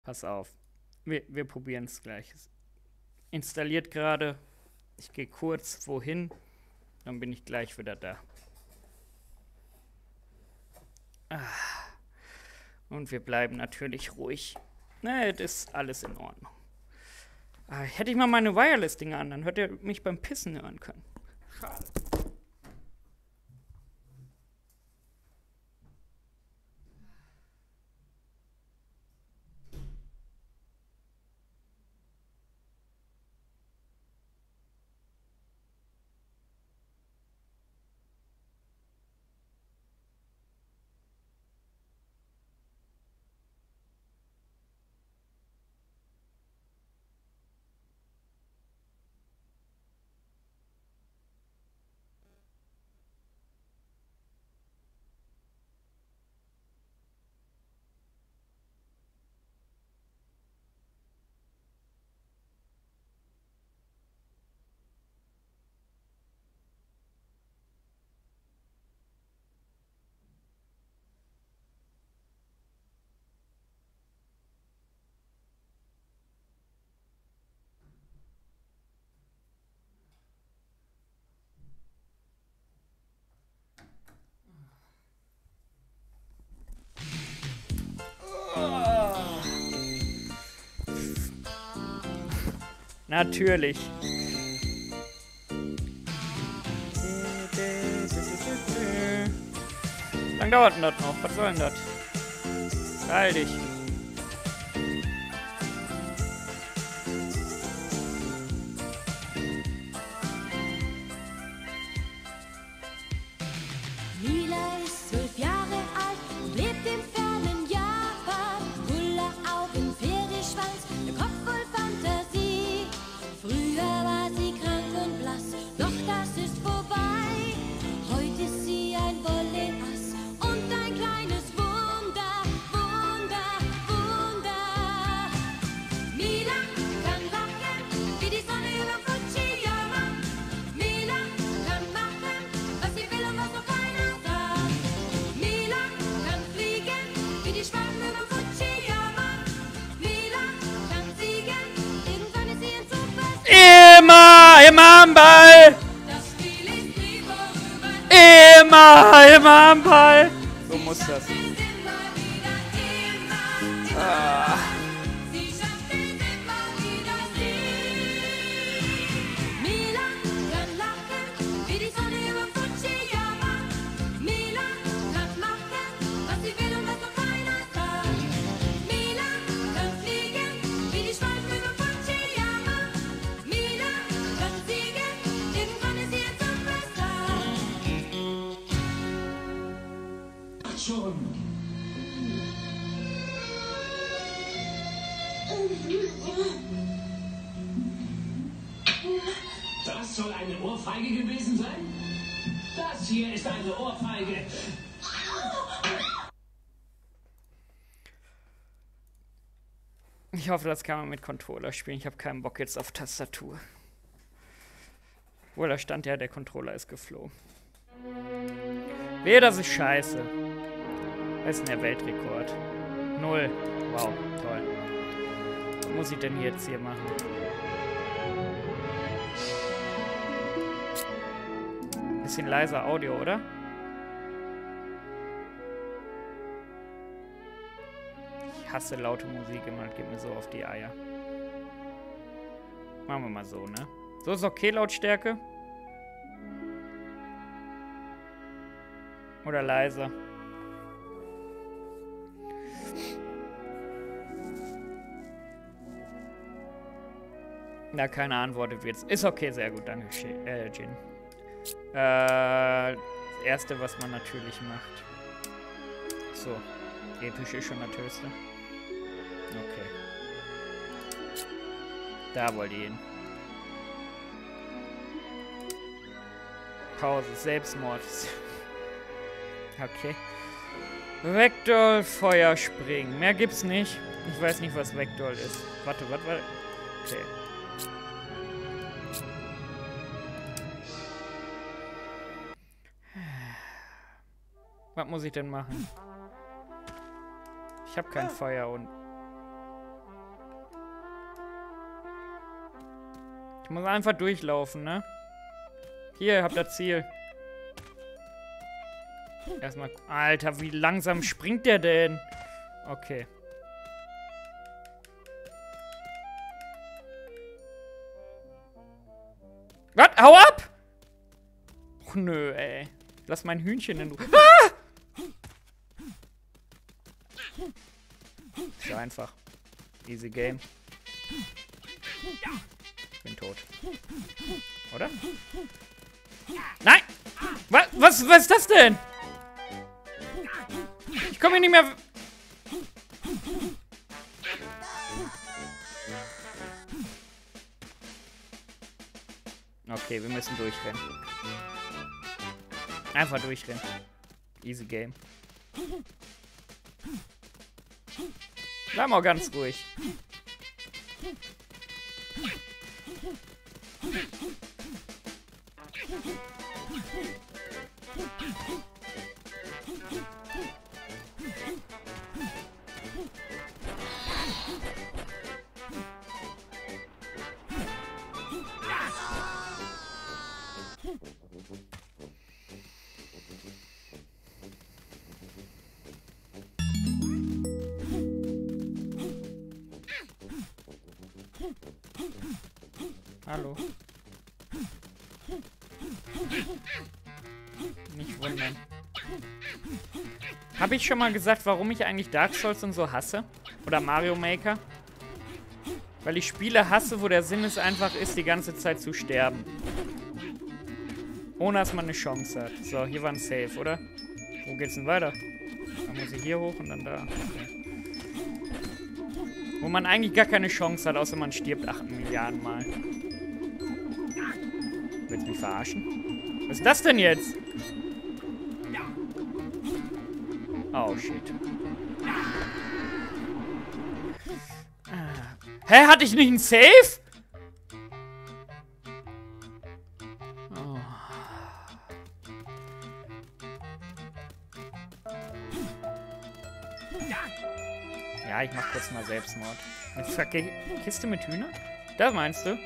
Pass auf. Wir probieren es gleich. Es installiert gerade. Ich gehe kurz wohin. Dann bin ich gleich wieder da. Und wir bleiben natürlich ruhig. Ne, das ist alles in Ordnung. Hätte ich mal meine Wireless-Dinger an, dann hätte ihr mich beim Pissen hören können. Schade. Natürlich. Wie lange dauert denn das noch? Was soll denn das? Beeil dich. Mila ist 12 Jahre alt und lebt im fernen Japan. Kulleraugen, Pferdeschwanz, der Kopf voll Fantasie. Früher war sie krank und blass, doch das ist vorbei. Heute ist sie ein Wollenass und ein kleines Wunder, Wunder, Wunder. Mila kann lachen wie die Sonne über Fujiyama. Mila kann machen, was sie will und was noch keiner sagt. Mila kann fliegen wie die Schwalben über Fujiyama. Mila kann siegen, irgendwann ist sie ein Superstar. Immer am Ball! Das Spiel ist nie vorüber. Immer am Ball! So muss das. Sie schafft es immer wieder, sie. Mila kann lachen wie die Sonne über Fujiyama. Mila kann machen, was sie will und was noch keiner sagt. Mila kann fliegen wie die Schwalben über Fujiyama. Mila kann siegen, irgendwann ist sie ein Superstar. Schon. Das soll eine Ohrfeige gewesen sein? Das hier ist eine Ohrfeige. Ich hoffe, das kann man mit Controller spielen. Ich habe keinen Bock jetzt auf Tastatur. Obwohl, da stand ja, der Controller ist geflogen. Wehe, das ist scheiße. Was ist denn der Weltrekord? 0. Wow, toll. Was muss ich denn jetzt hier machen? Bisschen leiser Audio, oder? Ich hasse laute Musik immer, das geht mir so auf die Eier. Machen wir mal so, ne? So ist okay, Lautstärke? Oder leiser? Na, keine antwortet wird's. Ist okay, sehr gut, danke, Jin. Das erste, was man natürlich macht. So, episch ist schon das höchste. Okay. Da wollt ihr hin. Pause, Selbstmord. Okay. Vektor, Feuer, springen. Mehr gibt's nicht. Ich weiß nicht, was Vektor ist. Warte. Okay. Was muss ich denn machen? Ich habe kein Feuer und... Ich muss einfach durchlaufen, ne? Hier, ihr habt das Ziel. Erstmal... Alter, wie langsam springt der denn? Okay. Was? Hau ab! Och, nö, ey. Lass mein Hühnchen in Ruhe. Ah! So einfach. Easy game. Bin tot. Oder? Nein! Was ist das denn? Ich komme hier nicht mehr... Okay, wir müssen durchrennen. Einfach durchrennen. Easy game. Bleib mal ganz ruhig. Hallo. Nicht wundern. Habe ich schon mal gesagt, warum ich eigentlich Dark Souls und so hasse? Oder Mario Maker? Weil ich Spiele hasse, wo der Sinn es einfach ist, die ganze Zeit zu sterben. Ohne dass man eine Chance hat. So, hier war ein Save, oder? Wo geht's denn weiter? Dann muss ich hier hoch und dann da. Okay. Wo man eigentlich gar keine Chance hat, außer man stirbt 8 Milliarden Mal. Willst du mich verarschen? Was ist das denn jetzt? Oh, shit. Hä, hatte ich nicht einen Save? Oh. Ja, ich mach kurz mal Selbstmord. Eine Kiste mit Hühnern? Das meinst du?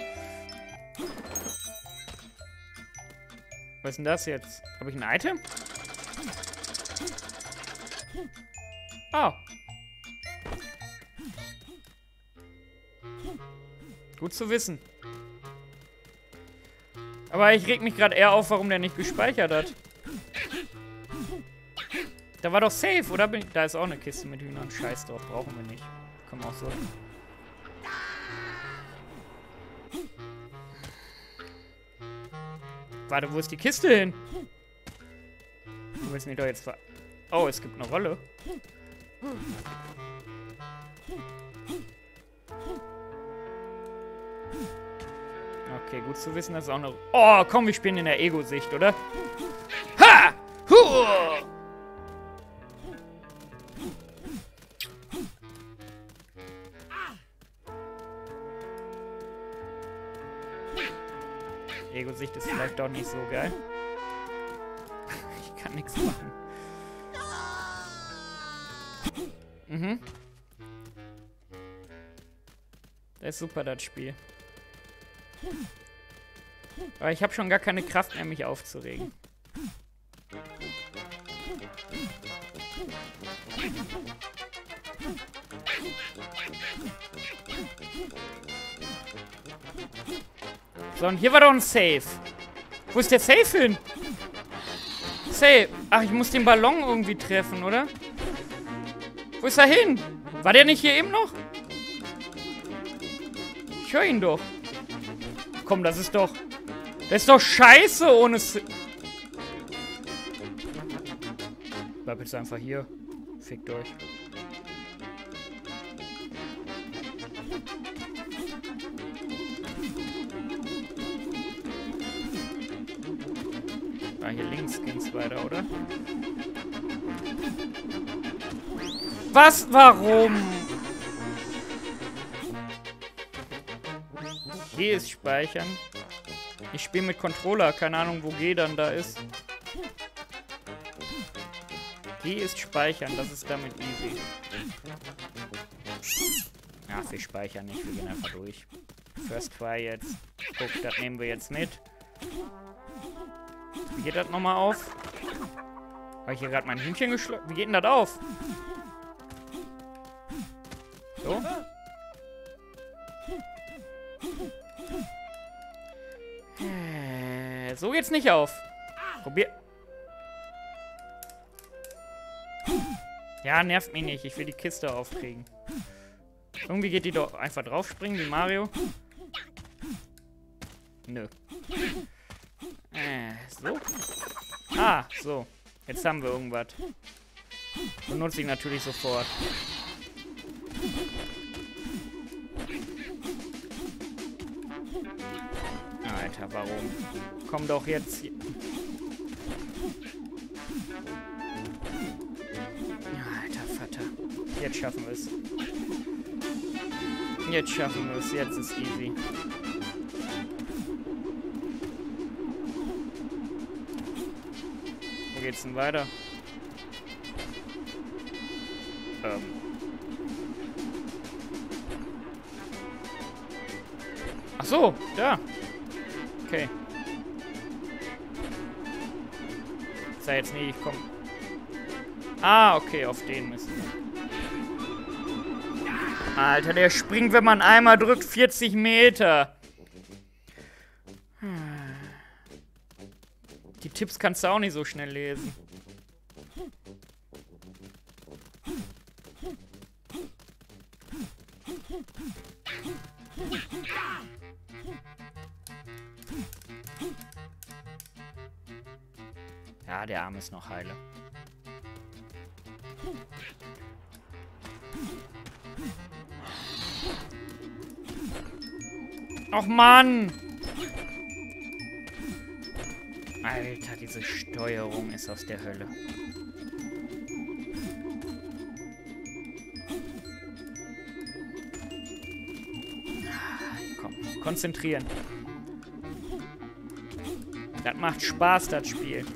Was ist denn das jetzt? Habe ich ein Item? Oh. Gut zu wissen. Aber ich reg mich gerade eher auf, warum der nicht gespeichert hat. Da war doch safe, oder? Da ist auch eine Kiste mit Hühnern. Scheiß drauf, brauchen wir nicht. Komm auch so. Warte, wo ist die Kiste hin? Du willst mich doch jetzt ver... Oh, es gibt eine Rolle. Okay, gut zu wissen, dass es auch eine... Oh, komm, wir spielen in der Ego-Sicht, oder? Ha! Huh! Ego-Sicht ist vielleicht doch nicht so geil. Ich kann nichts machen. Mhm. Das ist super, das Spiel. Aber ich habe schon gar keine Kraft mehr, mich aufzuregen. So, und hier war doch ein Safe. Wo ist der Safe hin? Safe. Ach, ich muss den Ballon irgendwie treffen, oder? Wo ist er hin? War der nicht hier eben noch? Ich höre ihn doch. Komm, das ist doch... Das ist doch scheiße ohne... Bleib jetzt einfach hier. Fickt euch. Ah, hier links ging's weiter, oder? Was? Warum? G ist speichern. Ich spiele mit Controller. Keine Ahnung, wo G dann da ist. G ist speichern. Das ist damit easy. Ach, wir speichern nicht. Wir gehen einfach durch. First Try jetzt. Guck, das nehmen wir jetzt mit. Wie geht das nochmal auf? Habe ich hier gerade mein Hühnchen geschlagen? Wie geht denn das auf? So. So geht's nicht auf. Probier. Ja, nervt mich nicht. Ich will die Kiste aufkriegen. Irgendwie geht die doch einfach draufspringen wie Mario. Nö. So. Ah, so. Jetzt haben wir irgendwas. Benutze ich natürlich sofort. Alter, warum? Komm doch jetzt hier. Alter Vater. Jetzt schaffen wir es. Jetzt schaffen wir es. Jetzt ist easy. Wo geht's denn weiter? Ach so, da. Okay. Ich sag jetzt nicht, ich komm. Ah, okay, auf den müssen wir. Alter, der springt, wenn man einmal drückt, 40 Meter. Die Tipps kannst du auch nicht so schnell lesen. Ja, der Arm ist noch heile. Och Mann! Alter, diese Steuerung ist aus der Hölle. Komm, konzentrieren. Das macht Spaß, das Spiel.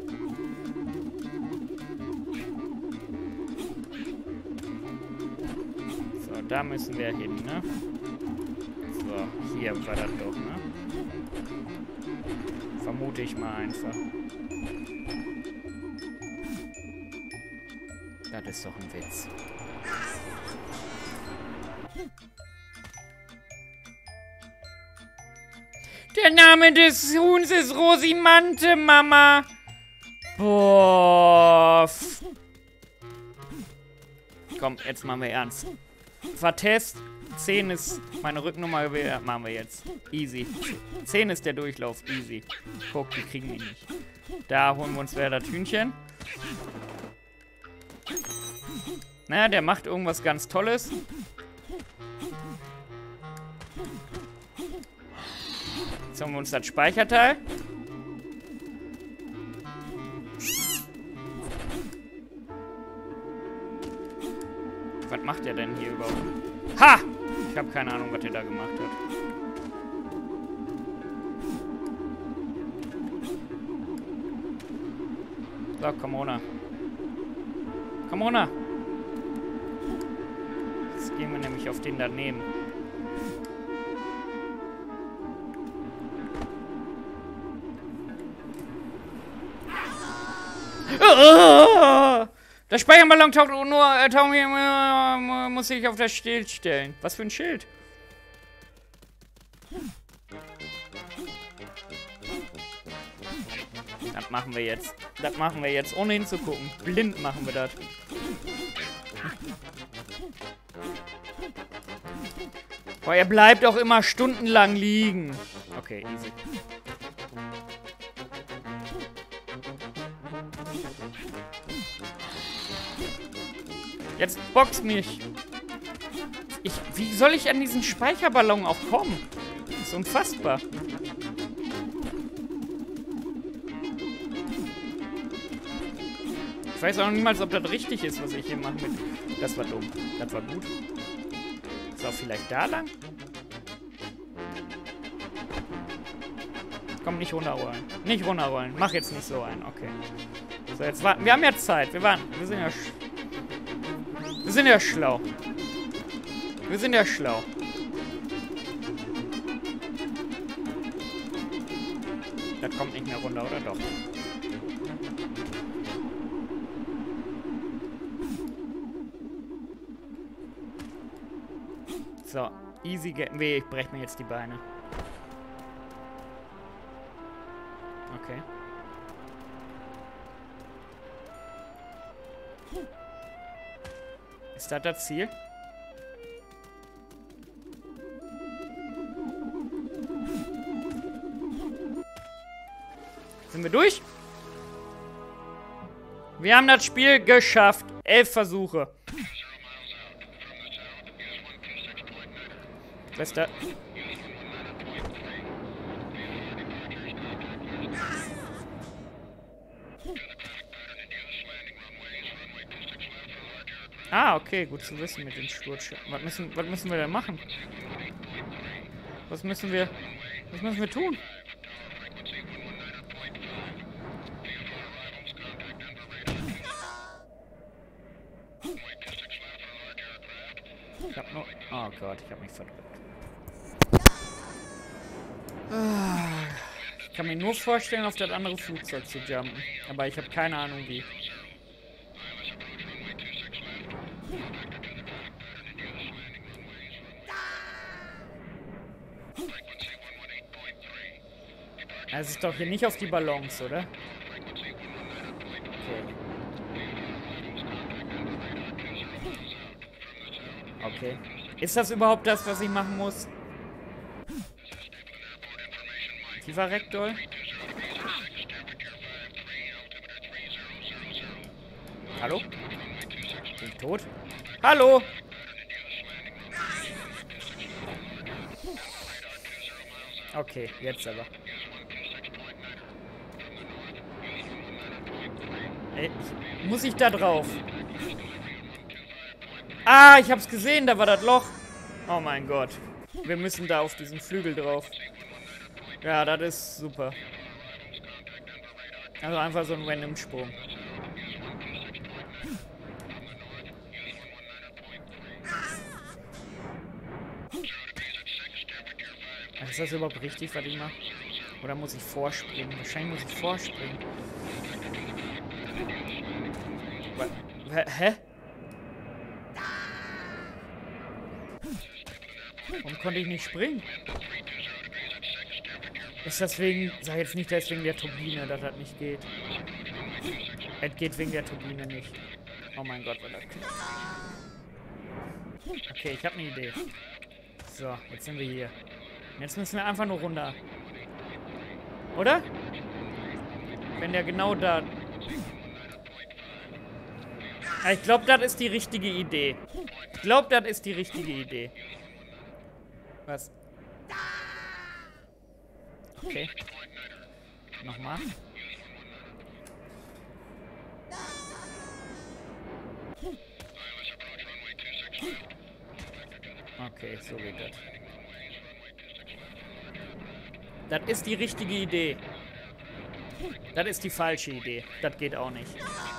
So, da müssen wir hin, ne? So, hier war das doch, ne? Vermute ich mal einfach. Das ist doch ein Witz. Der Name des Huhns ist Rosimante, Mama. Boah. Komm, jetzt machen wir ernst. Vertest. 10 ist meine Rücknummer. Machen wir jetzt. Easy. 10 ist der Durchlauf. Easy. Guck, die kriegen die nicht. Da holen wir uns wieder das Hühnchen. Naja, der macht irgendwas ganz Tolles. Jetzt holen wir uns das Speicherteil. Was macht der denn hier überhaupt? Ha! Ich habe keine Ahnung, was er da gemacht hat. So, komm runter. Komm runter. Jetzt gehen wir nämlich auf den daneben. Der Speicherballon taucht nur, muss sich auf das Schild stellen. Was für ein Schild? Das machen wir jetzt. Das machen wir jetzt, ohne hinzugucken. Blind machen wir das. Boah, er bleibt auch immer stundenlang liegen. Okay, easy. Jetzt box mich. Wie soll ich an diesen Speicherballon auch kommen? Das ist unfassbar. Ich weiß auch niemals, ob das richtig ist, was ich hier mache. Das war dumm. Das war gut. So, vielleicht da lang? Komm, nicht runterrollen. Nicht runterrollen. Mach jetzt nicht so ein. Okay. So, jetzt warten. Wir haben ja Zeit. Wir sind ja... Wir sind ja schlau. Wir sind ja schlau. Das kommt nicht mehr runter, oder doch? So, easy get... Weh, ich brech mir jetzt die Beine. Okay. Ist das das Ziel? Sind wir durch? Wir haben das Spiel geschafft. 11 Versuche. Was ist das? Ah, okay, gut zu wissen mit den Sturzschirmen. Was müssen wir denn machen? Was müssen wir tun? Ich hab nur... Oh Gott, ich hab mich verdrückt. Ich kann mir nur vorstellen, auf das andere Flugzeug zu jumpen. Aber ich habe keine Ahnung wie. Es ist doch hier nicht auf die Ballons, oder? Okay. Ist das überhaupt das, was ich machen muss? Tiefer Rektor? Hallo? Bin ich tot? Hallo? Okay, jetzt aber. Ey, muss ich da drauf? Ah, ich hab's gesehen, da war das Loch. Oh mein Gott. Wir müssen da auf diesen Flügel drauf. Ja, das ist super. Also einfach so ein random Sprung. Ist das überhaupt richtig, was ich mache? Oder muss ich vorspringen? Wahrscheinlich muss ich vorspringen. Hä? Warum konnte ich nicht springen? Ist das wegen... Sag jetzt nicht, das ist wegen der Turbine, dass das nicht geht. Es geht wegen der Turbine nicht. Oh mein Gott, war das knapp. Okay, ich habe eine Idee. So, jetzt sind wir hier. Jetzt müssen wir einfach nur runter. Oder? Wenn der genau da... Ich glaube, das ist die richtige Idee. Ich glaube, das ist die richtige Idee. Was? Okay. Nochmal. Okay, so geht das. Das ist die richtige Idee. Das ist die falsche Idee. Das geht auch nicht.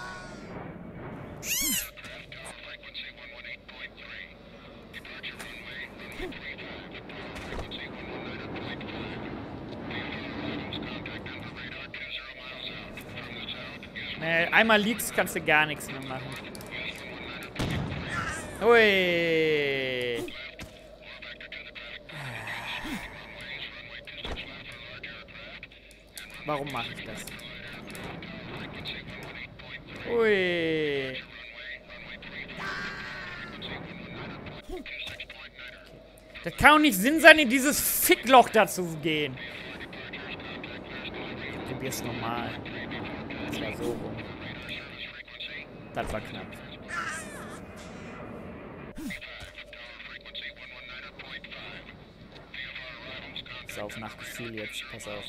Einmal liegst, kannst du gar nichts mehr machen. Hui. Warum mache ich das? Ui. Das kann doch nicht Sinn sein, in dieses Fickloch da zu gehen. Ich probier's nochmal. Das war so rum. Das war knapp. Pass auf, nach Gefühl jetzt. Pass auf.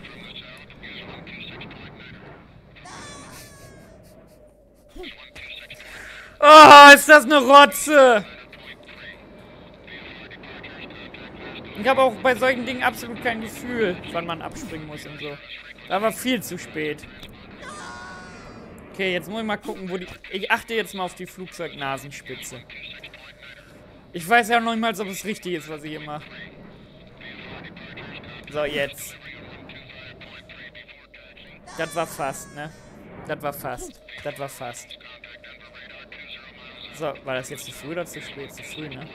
Oh, ist das eine Rotze! Ich habe auch bei solchen Dingen absolut kein Gefühl, wann man abspringen muss und so. Da war viel zu spät. Okay, jetzt muss ich mal gucken, wo die... Ich achte jetzt mal auf die Flugzeugnasenspitze. Ich weiß ja noch nicht mal, ob es richtig ist, was ich hier mache. So, jetzt. Das war fast, ne? Das war fast. Das war fast. So, war das jetzt zu früh oder zu spät? Zu früh, ne?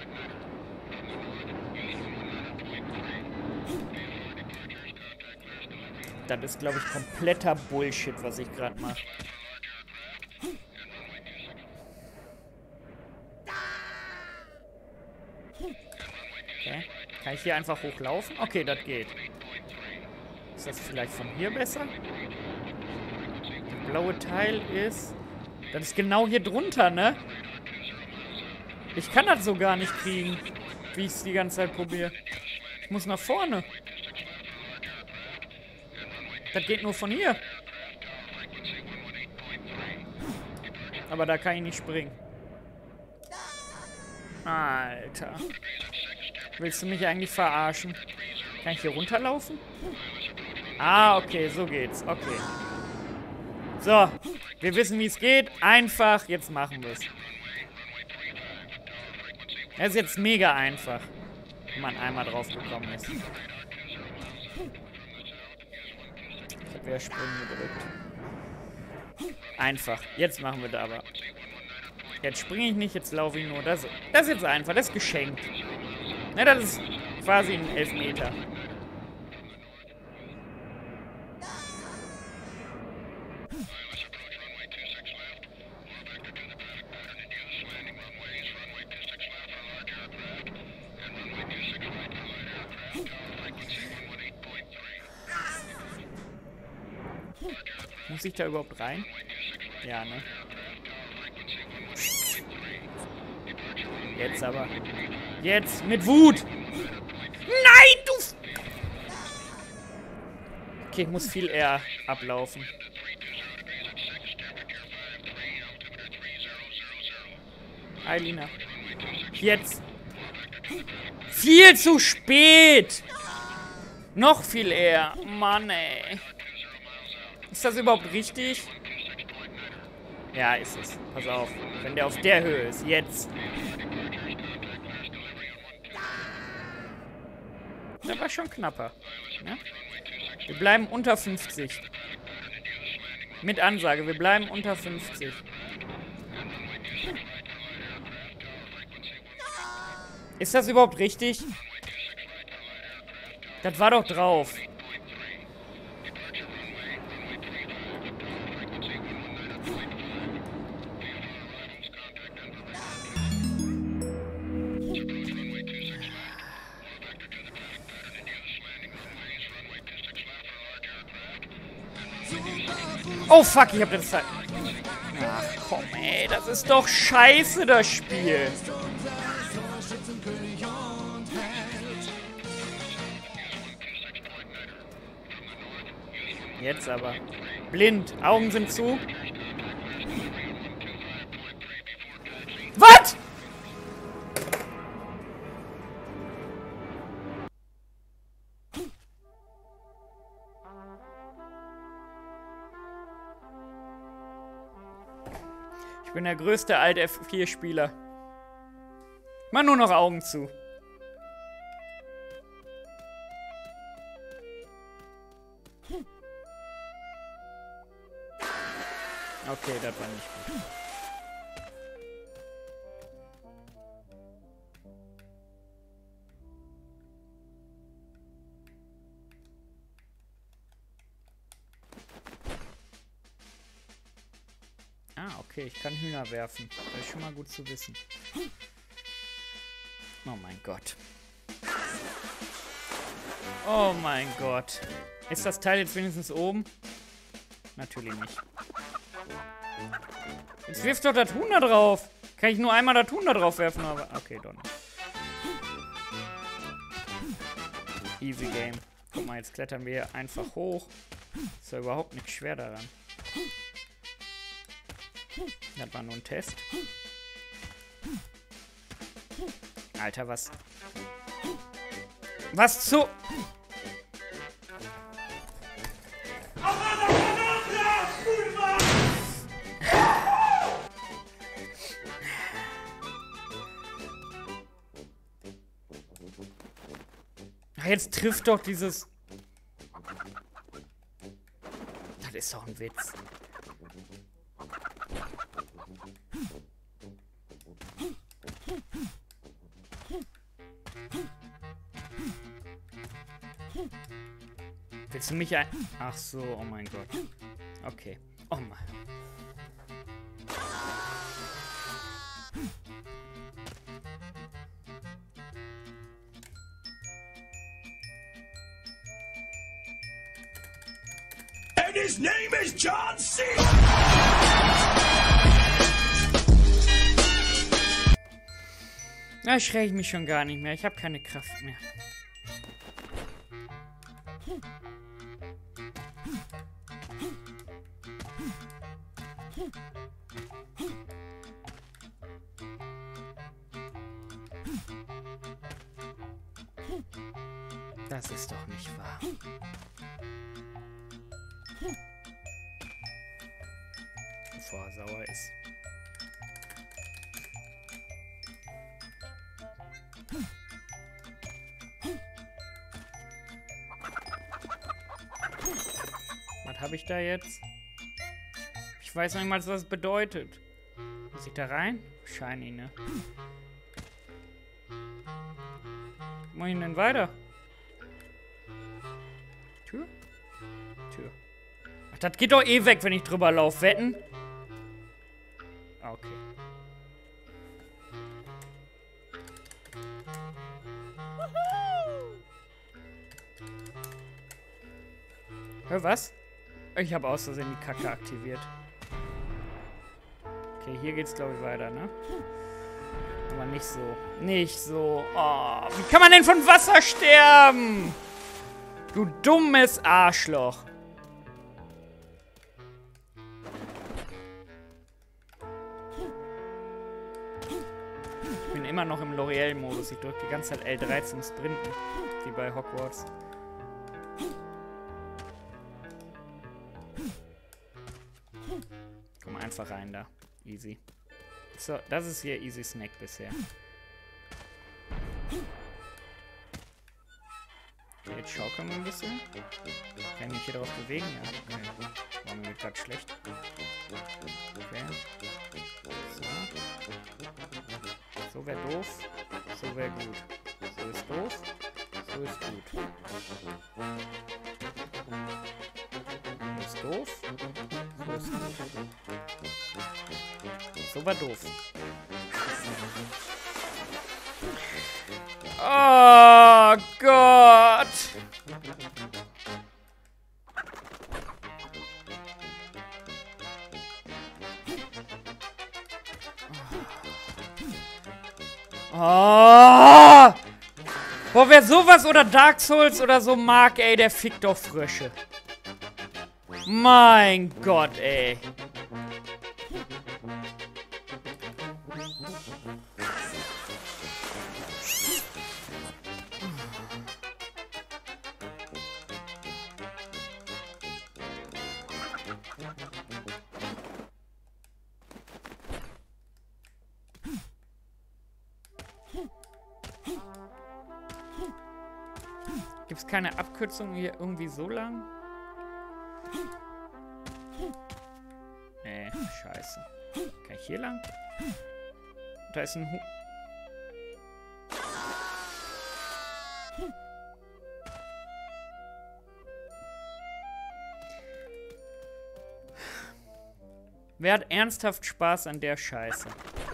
Das ist, glaube ich, kompletter Bullshit, was ich gerade mache. Okay. Kann ich hier einfach hochlaufen? Okay, das geht. Ist das vielleicht von hier besser? Das blaue Teil ist... Das ist genau hier drunter, ne? Ich kann das so gar nicht kriegen, wie ich es die ganze Zeit probiere. Ich muss nach vorne. Das geht nur von hier. Aber da kann ich nicht springen. Alter. Willst du mich eigentlich verarschen? Kann ich hier runterlaufen? Ah, okay, so geht's. Okay. So, wir wissen, wie es geht. Einfach, jetzt machen wir es. Es ist jetzt mega einfach, wenn man einmal drauf gekommen ist. Ich habe wieder Springen gedrückt. Einfach. Jetzt machen wir das aber. Jetzt springe ich nicht, jetzt laufe ich nur. Das ist jetzt einfach, das ist geschenkt. Ne, das ist quasi ein Elfmeter. Muss ich da überhaupt rein? Ja, ne? Jetzt aber. Jetzt mit Wut! Nein, du... Okay, ich muss viel eher ablaufen. Eilina. Jetzt. Viel zu spät! Noch viel eher. Mann, ey. Ist das überhaupt richtig? Ja, ist es. Pass auf. Wenn der auf der Höhe ist. Jetzt. Das war schon knapper. Ne? Wir bleiben unter 50. Mit Ansage. Wir bleiben unter 50. Ist das überhaupt richtig? Das war doch drauf. Oh fuck, ich hab das Zeit. Ach komm ey, das ist doch scheiße, das Spiel. Jetzt aber. Blind, Augen sind zu. Was? Ich bin der größte Alt F4-Spieler. Mach nur noch Augen zu. Okay, das war nicht gut. Ah, okay, ich kann Hühner werfen. Das ist schon mal gut zu wissen. Oh mein Gott. Oh mein Gott. Ist das Teil jetzt wenigstens oben? Natürlich nicht. Jetzt wirft doch das Huhn da drauf. Kann ich nur einmal das Huhn da drauf werfen, aber... Okay, doch nicht. Easy Game. Guck mal, jetzt klettern wir hier einfach hoch. Ist ja überhaupt nichts schwer daran. Das war nur ein Test. Alter, was... Was zu... Jetzt trifft doch dieses... Das ist doch ein Witz. Willst du mich ein... Ach so, oh mein Gott. Okay. Oh mein. And his name is John C. Da schreie ich mich schon gar nicht mehr. Ich habe keine Kraft mehr. Das ist doch nicht wahr. Bevor er sauer ist. Was habe ich da jetzt? Ich weiß noch nicht mal, was das bedeutet. Muss ich da rein? Shiny, ne? Wo muss ich denn weiter? Tür? Tür. Ach, das geht doch eh weg, wenn ich drüber laufe. Wetten? Okay. Hör, was? Ich habe aus Versehen die Kacke aktiviert. Okay, hier geht's, glaube ich, weiter, ne? Aber nicht so. Nicht so. Oh, wie kann man denn von Wasser sterben? Du dummes Arschloch. Ich bin immer noch im L'Oreal-Modus. Ich drücke die ganze Zeit L3 zum Sprinten. Wie bei Hogwarts. Komm einfach rein da. Easy. So, das ist hier Easy Snack bisher. Okay, jetzt schaukeln wir ein bisschen. Kann ich mich hier drauf bewegen? Ja, okay. War mir gerade schlecht. Okay. So. So wäre doof. So wäre gut. So ist doof. So ist gut. So ist doof. So ist gut. So war doof. Oh Gott! Oh! Boah, wer sowas oder Dark Souls oder so mag, ey, der fickt doch Frösche. Mein Gott, ey. Gibt's keine Abkürzung hier irgendwie so lang? Nee, scheiße. Kann ich hier lang? Da ist ein Wer hat ernsthaft Spaß an der Scheiße?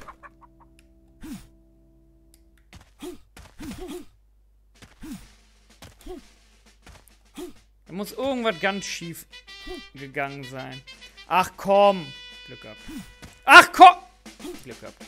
Da muss irgendwas ganz schief gegangen sein. Ach komm! Glück gehabt. Ach komm! Glück gehabt.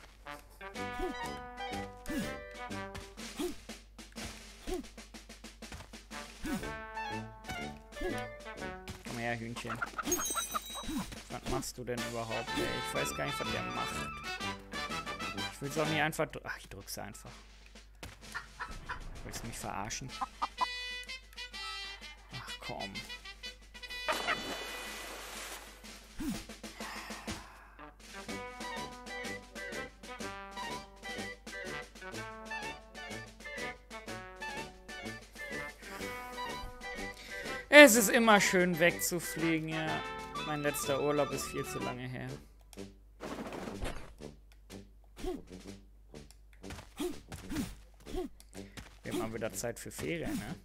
Komm her, Hühnchen. Was machst du denn überhaupt, ey? Ich weiß gar nicht, was der macht. Ich will es auch nicht einfach... Ach, ich drück's einfach. Willst du mich verarschen? Ach komm. Es ist immer schön wegzufliegen, ja. Mein letzter Urlaub ist viel zu lange her. Wir haben mal wieder Zeit für Ferien, ne?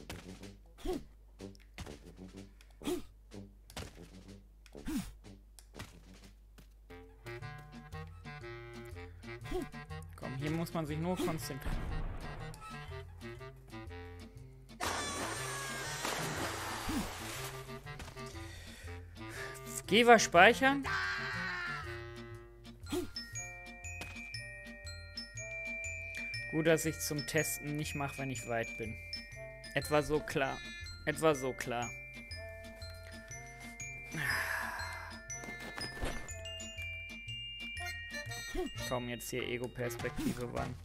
Komm, hier muss man sich nur konzentrieren. Geh wir speichern. Gut, dass ich zum Testen nicht mache, wenn ich weit bin. Etwa so klar. Etwa so klar. Komm, jetzt hier Ego-Perspektive ran.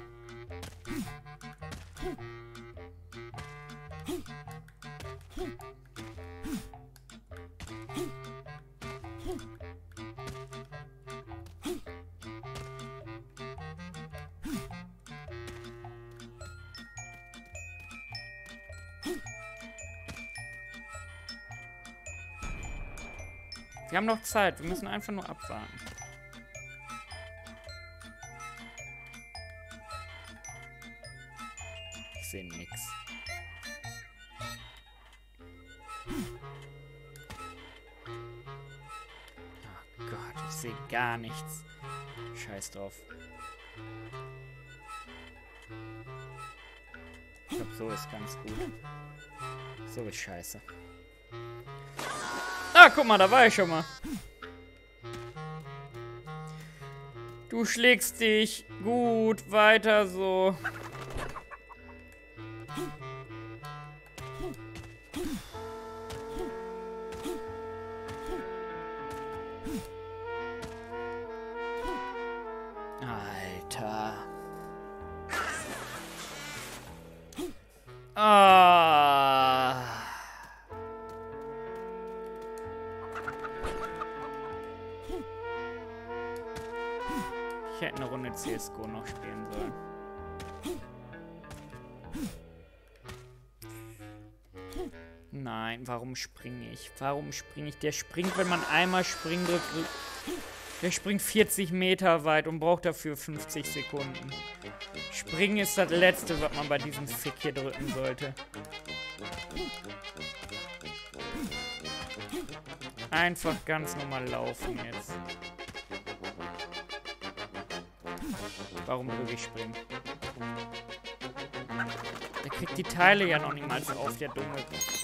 Wir haben noch Zeit, wir müssen einfach nur abwarten. Ich sehe nix. Oh Gott, ich sehe gar nichts. Scheiß drauf. Ich glaube, so ist ganz gut. So ist scheiße. Ah, guck mal, da war ich schon mal. Du schlägst dich. Gut, weiter so. Alter. Ah. Ich hätte eine Runde CSGO noch spielen sollen. Nein, warum springe ich? Warum springe ich? Der springt, wenn man einmal springen drückt. Der springt 40 Meter weit und braucht dafür 50 Sekunden. Springen ist das Letzte, was man bei diesem Fick hier drücken sollte. Einfach ganz normal laufen jetzt. Warum drücke ich springen? Der kriegt die Teile ja noch niemals auf, der Dumme.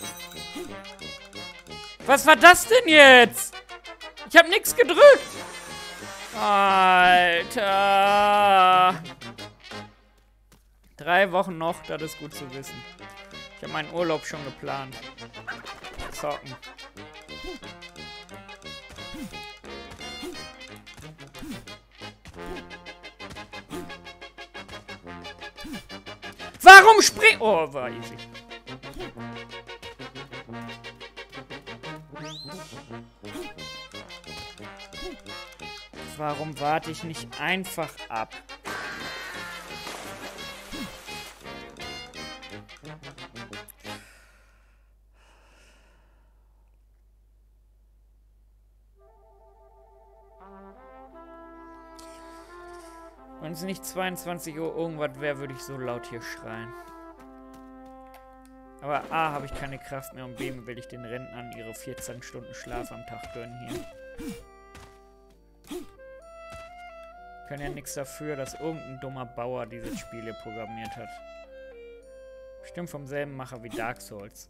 Was war das denn jetzt? Ich habe nichts gedrückt. Alter. 3 Wochen noch, das ist gut zu wissen. Ich habe meinen Urlaub schon geplant. Zocken. Warum spring... Oh, war easy. Warum warte ich nicht einfach ab? Wenn es nicht 22 Uhr irgendwas wäre, würde ich so laut hier schreien. Aber A, habe ich keine Kraft mehr und B, will ich den Rentnern ihre 14 Stunden Schlaf am Tag gönnen hier. Können ja nichts dafür, dass irgendein dummer Bauer dieses Spiel hier programmiert hat. Bestimmt vom selben Macher wie Dark Souls.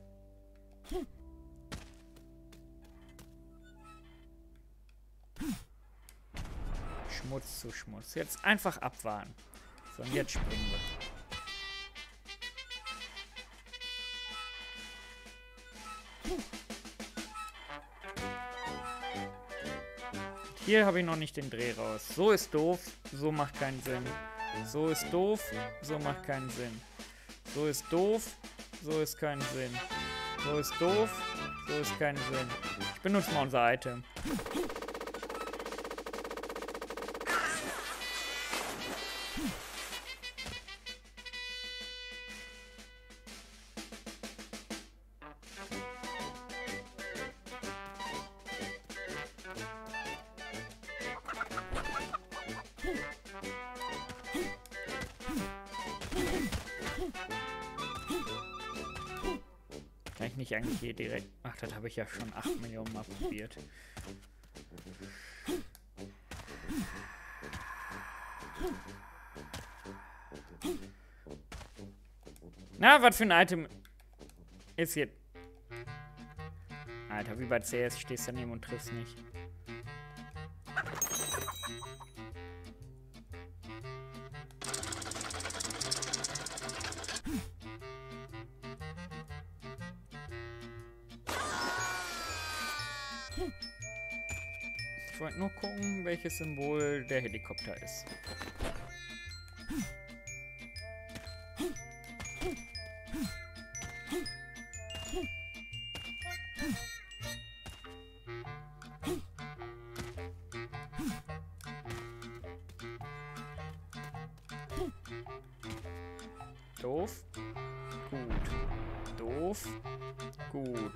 Schmutz zu Schmutz. Jetzt einfach abwarten. So, und jetzt springen wir. Hier habe ich noch nicht den Dreh raus. So ist doof, so macht keinen Sinn. So ist doof, so macht keinen Sinn. So ist doof, so ist keinen Sinn. So ist doof, so ist keinen Sinn. Ich benutze mal unser Item. ich nicht eigentlich hier direkt... Ach, das habe ich ja schon 8 Millionen Mal probiert. Na, was für ein Item ist hier... Alter, wie bei CS stehst du daneben und triffst nicht. Ich wollte nur gucken, welches Symbol der Helikopter ist. Doof. Gut. Doof. Gut.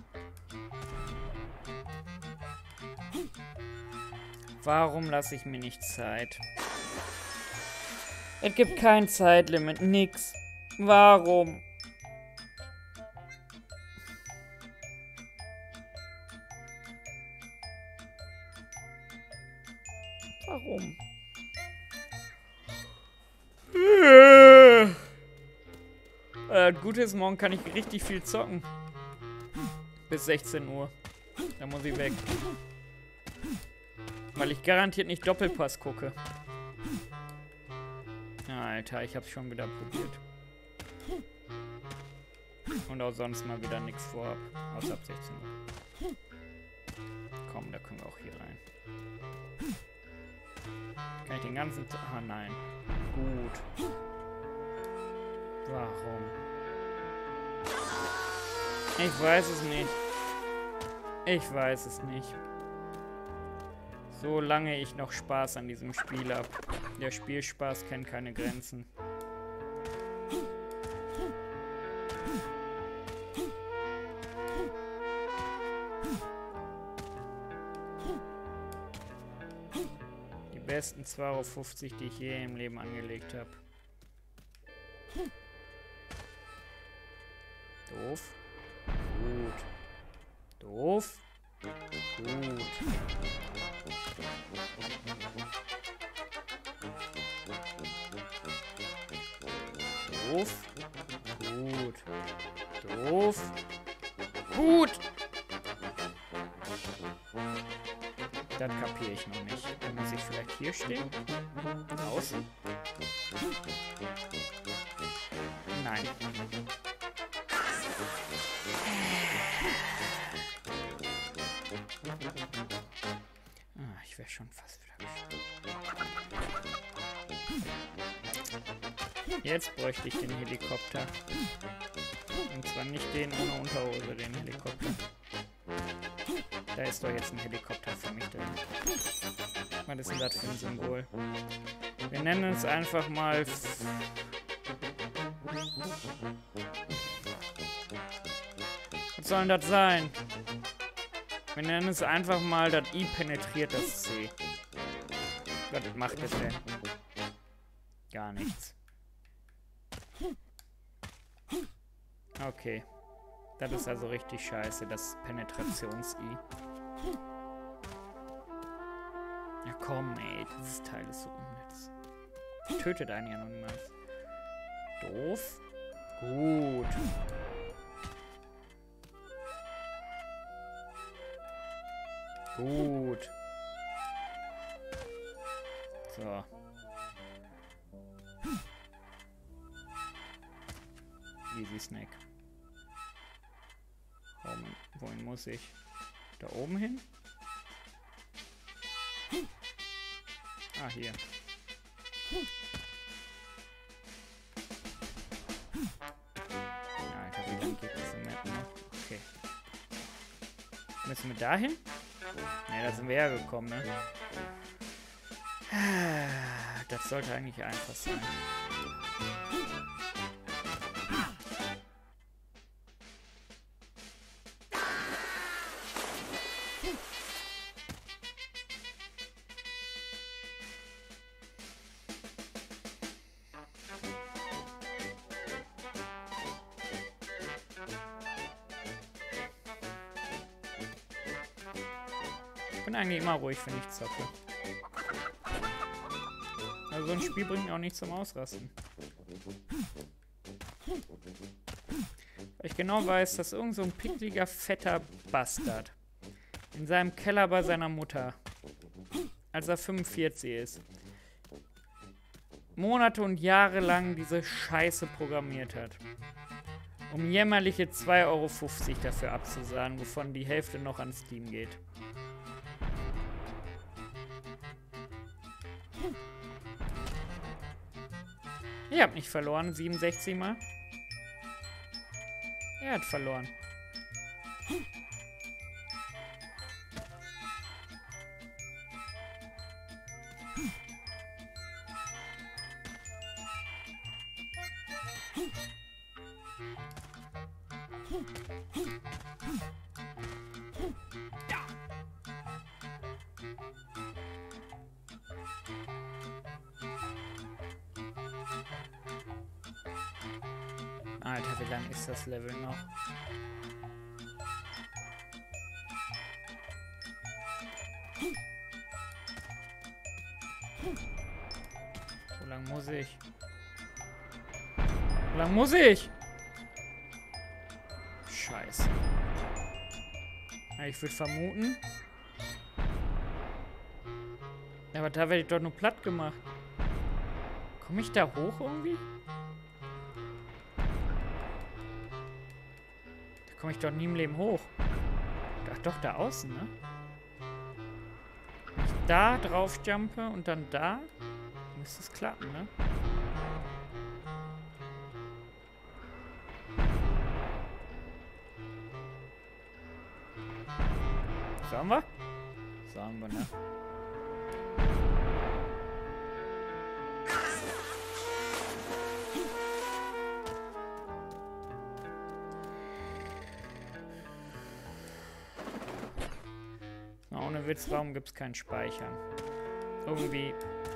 Warum lasse ich mir nicht Zeit? Es gibt kein Zeitlimit, nix. Warum? Warum? Gut ist, morgen kann ich richtig viel zocken. Bis 16 Uhr. Dann muss ich weg. Weil ich garantiert nicht Doppelpass gucke. Alter, ich hab's schon wieder probiert. Und auch sonst mal wieder nichts vorhab. Außer ab 16 Uhr. Komm, da können wir auch hier rein. Kann ich den ganzen Tag... Ah, nein. Gut. Warum? Ich weiß es nicht. Ich weiß es nicht. Solange ich noch Spaß an diesem Spiel habe. Der Spielspaß kennt keine Grenzen. Die besten 2,50 €, die ich je im Leben angelegt habe. Doof. Gut. Doof. Gut. Doof. Gut. Doof. Gut. Das kapiere ich noch nicht. Dann muss ich vielleicht hier stehen. Außen. Nein. Ah, ich wäre schon fast wieder gestorben. Jetzt bräuchte ich den Helikopter. Und zwar nicht den ohne Unterhose, den Helikopter. Da ist doch jetzt ein Helikopter für mich drin. Was ist denn das für ein Symbol? Wir nennen es einfach mal... Was soll denn das sein? Wir nennen es einfach mal, das I penetriert das C. Was macht das denn? Gar nichts. Okay. Das ist also richtig scheiße, das Penetrations-I. Ja komm, ey, dieses Teil ist so unnütz. Tötet einen ja noch niemals. Doof. Gut. Gut. So. Easy Snack. Wohin muss ich? Da oben hin? Ah, hier. Alter, wie lange geht diese Map noch? Okay. Müssen wir da hin? Ne, da sind wir hergekommen, ne? Das sollte eigentlich einfach sein. bin eigentlich immer ruhig, wenn ich zocke. Also so ein Spiel bringt mir auch nicht zum Ausrasten. Weil ich genau weiß, dass irgend so ein pickliger, fetter Bastard in seinem Keller bei seiner Mutter, als er 45 ist, Monate und Jahre lang diese Scheiße programmiert hat. Um jämmerliche 2,50 € dafür abzusagen, wovon die Hälfte noch an Steam geht. Ich hab nicht verloren, 67 Mal. Er hat verloren. Alter, wie lang ist das Level noch? So lang muss ich. So lang muss ich! Scheiße. Ich würde vermuten. Aber da werde ich doch nur platt gemacht. Komme ich da hoch irgendwie? Da komme ich doch nie im Leben hoch. Ach doch, da außen, ne? Wenn ich da drauf jumpe und dann da, müsste es klappen, ne? Sagen wir? Sagen wir, ne? Na, ohne Witz, warum gibt's keinen Speichern? Irgendwie.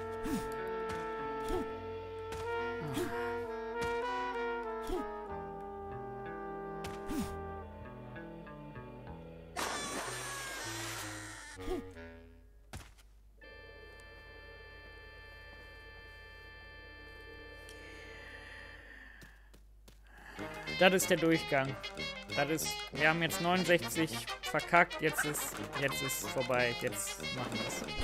Das ist der Durchgang. Das ist. Wir haben jetzt 69 verkackt. Jetzt ist vorbei. Jetzt machen wir es.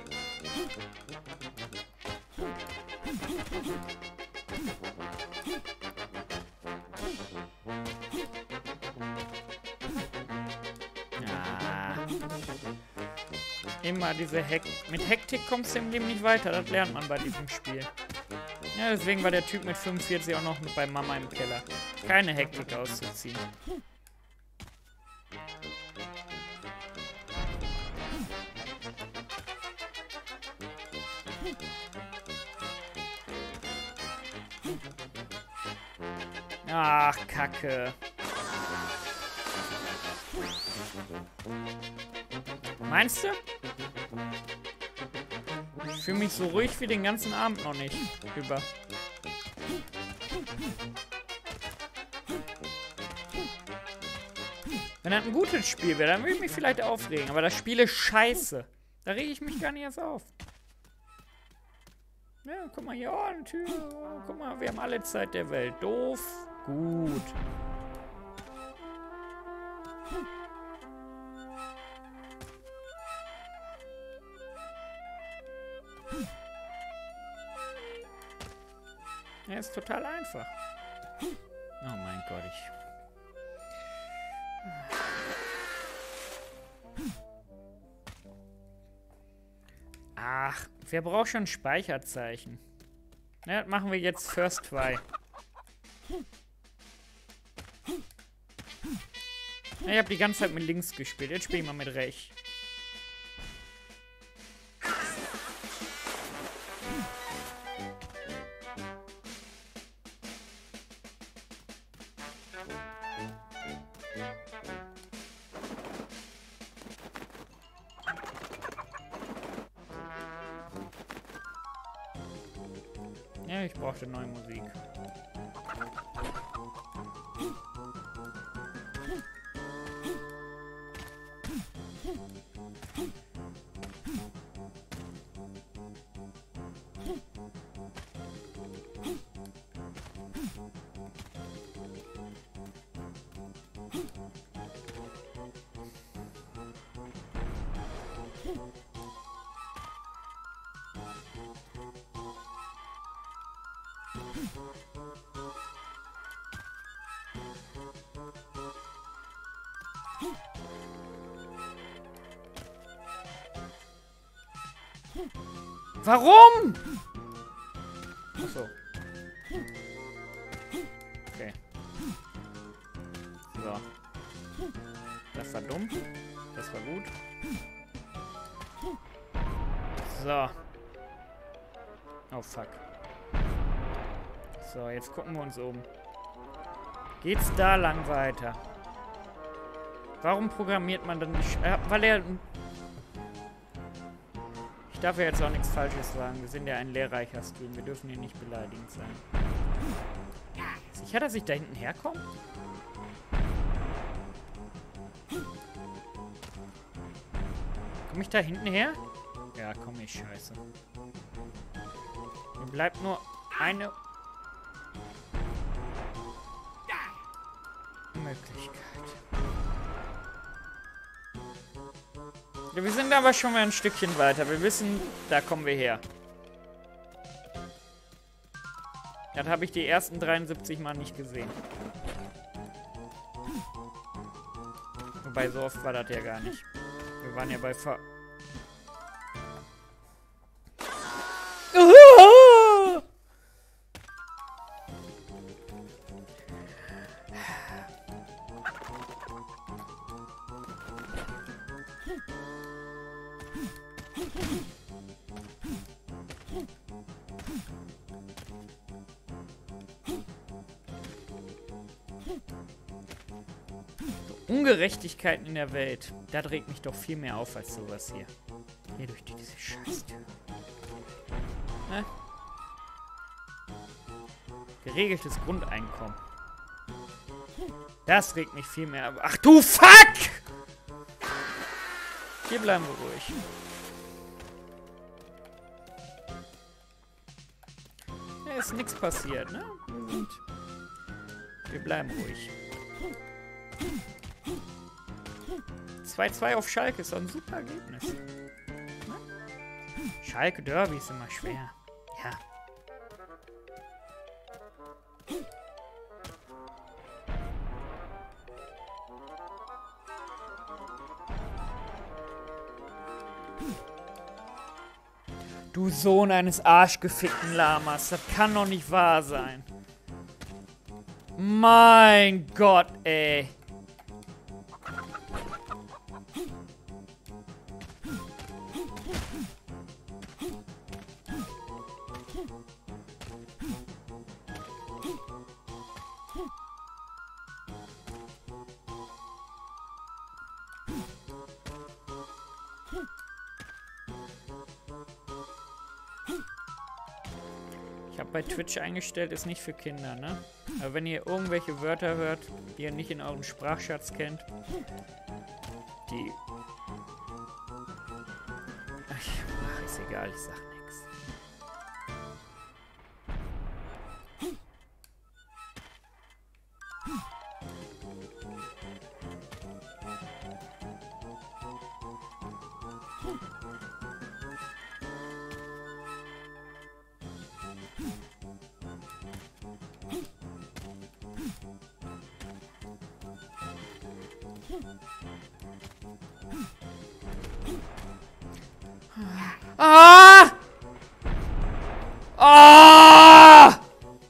Ja. Immer diese mit Hektik kommst du im Leben nicht weiter. Das lernt man bei diesem Spiel. Ja, deswegen war der Typ mit 45 auch noch bei Mama im Keller. Keine Hektik auszuziehen. Ach, Kacke. Meinst du? Ich fühle mich so ruhig wie den ganzen Abend noch nicht über. Wenn das ein gutes Spiel wäre, dann würde ich mich vielleicht aufregen. Aber das Spiel ist scheiße. Da rege ich mich gar nicht erst auf. Ja, guck mal hier, oh, eine Tür. Oh, guck mal, wir haben alle Zeit der Welt. Doof, gut. Ja, ist total einfach. Oh mein Gott, Ach, wer braucht schon Speicherzeichen? Na, das machen wir jetzt First Try. Ich habe die ganze Zeit mit links gespielt. Jetzt spiele ich mal mit rechts. Ja, ich brauchte neue Musik. Warum? Achso. Okay. So. Das war dumm. Das war gut. So. Oh, fuck. So, jetzt gucken wir uns um. Geht's da lang weiter? Warum programmiert man dann nicht... weil er... Ich darf ja jetzt auch nichts Falsches sagen. Wir sind ja ein lehrreicher Stream. Wir dürfen hier nicht beleidigend sein. Sicher, dass ich da hinten herkomme? Komme ich da hinten her? Ja, komm ich, scheiße. Mir bleibt nur eine Möglichkeit. Ja, wir sind aber schon mal ein Stückchen weiter. Wir wissen, da kommen wir her. Das habe ich die ersten 73 Mal nicht gesehen. Wobei, so oft war das ja gar nicht. Wir waren ja bei Ungerechtigkeiten in der Welt. Das regt mich doch viel mehr auf als sowas hier. Hier durch diese Scheißtür. Ne? Geregeltes Grundeinkommen. Das regt mich viel mehr ab. Ach du Fuck! Hier bleiben wir ruhig. Ja, ist nichts passiert, ne? Wir bleiben ruhig. 2-2 auf Schalke ist doch ein super Ergebnis. Ne? Schalke Derby ist immer schwer. Ja. Du Sohn eines arschgefickten Lamas. Das kann doch nicht wahr sein. Mein Gott, ey. Ich habe bei Twitch eingestellt, ist nicht für Kinder, ne? Aber wenn ihr irgendwelche Wörter hört, die ihr nicht in eurem Sprachschatz kennt, die... Ach, ist egal, ich sag nix. Ah! Ah!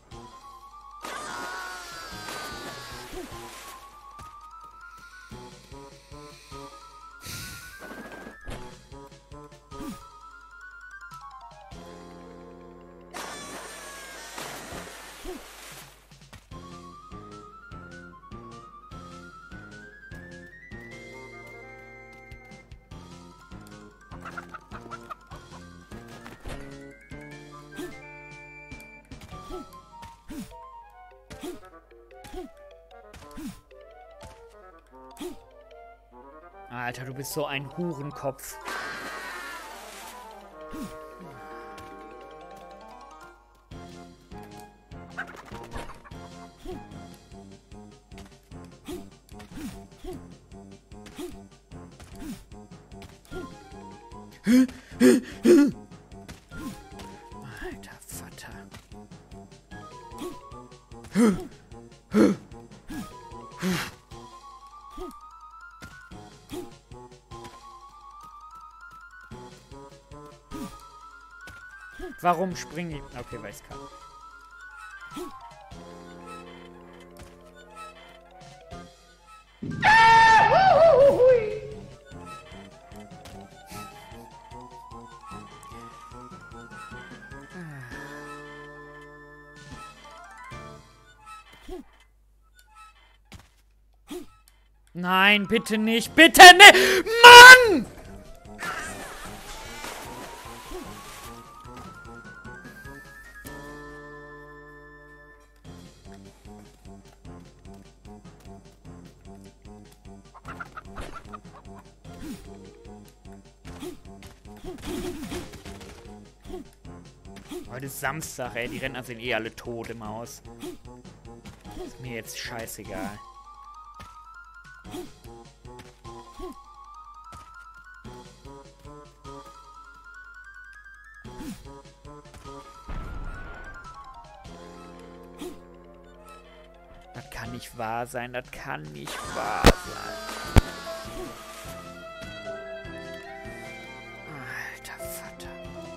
Alter, du bist so ein Hurenkopf. Alter Vater. Warum springen die? Okay, weil ich's kann. Nein, bitte nicht. Bitte nicht. Mann! Heute ist Samstag, ey. Die Rentner sind eh alle tot im Haus. Ist mir jetzt scheißegal. Das kann nicht wahr sein. Das kann nicht wahr sein. Alter Vater.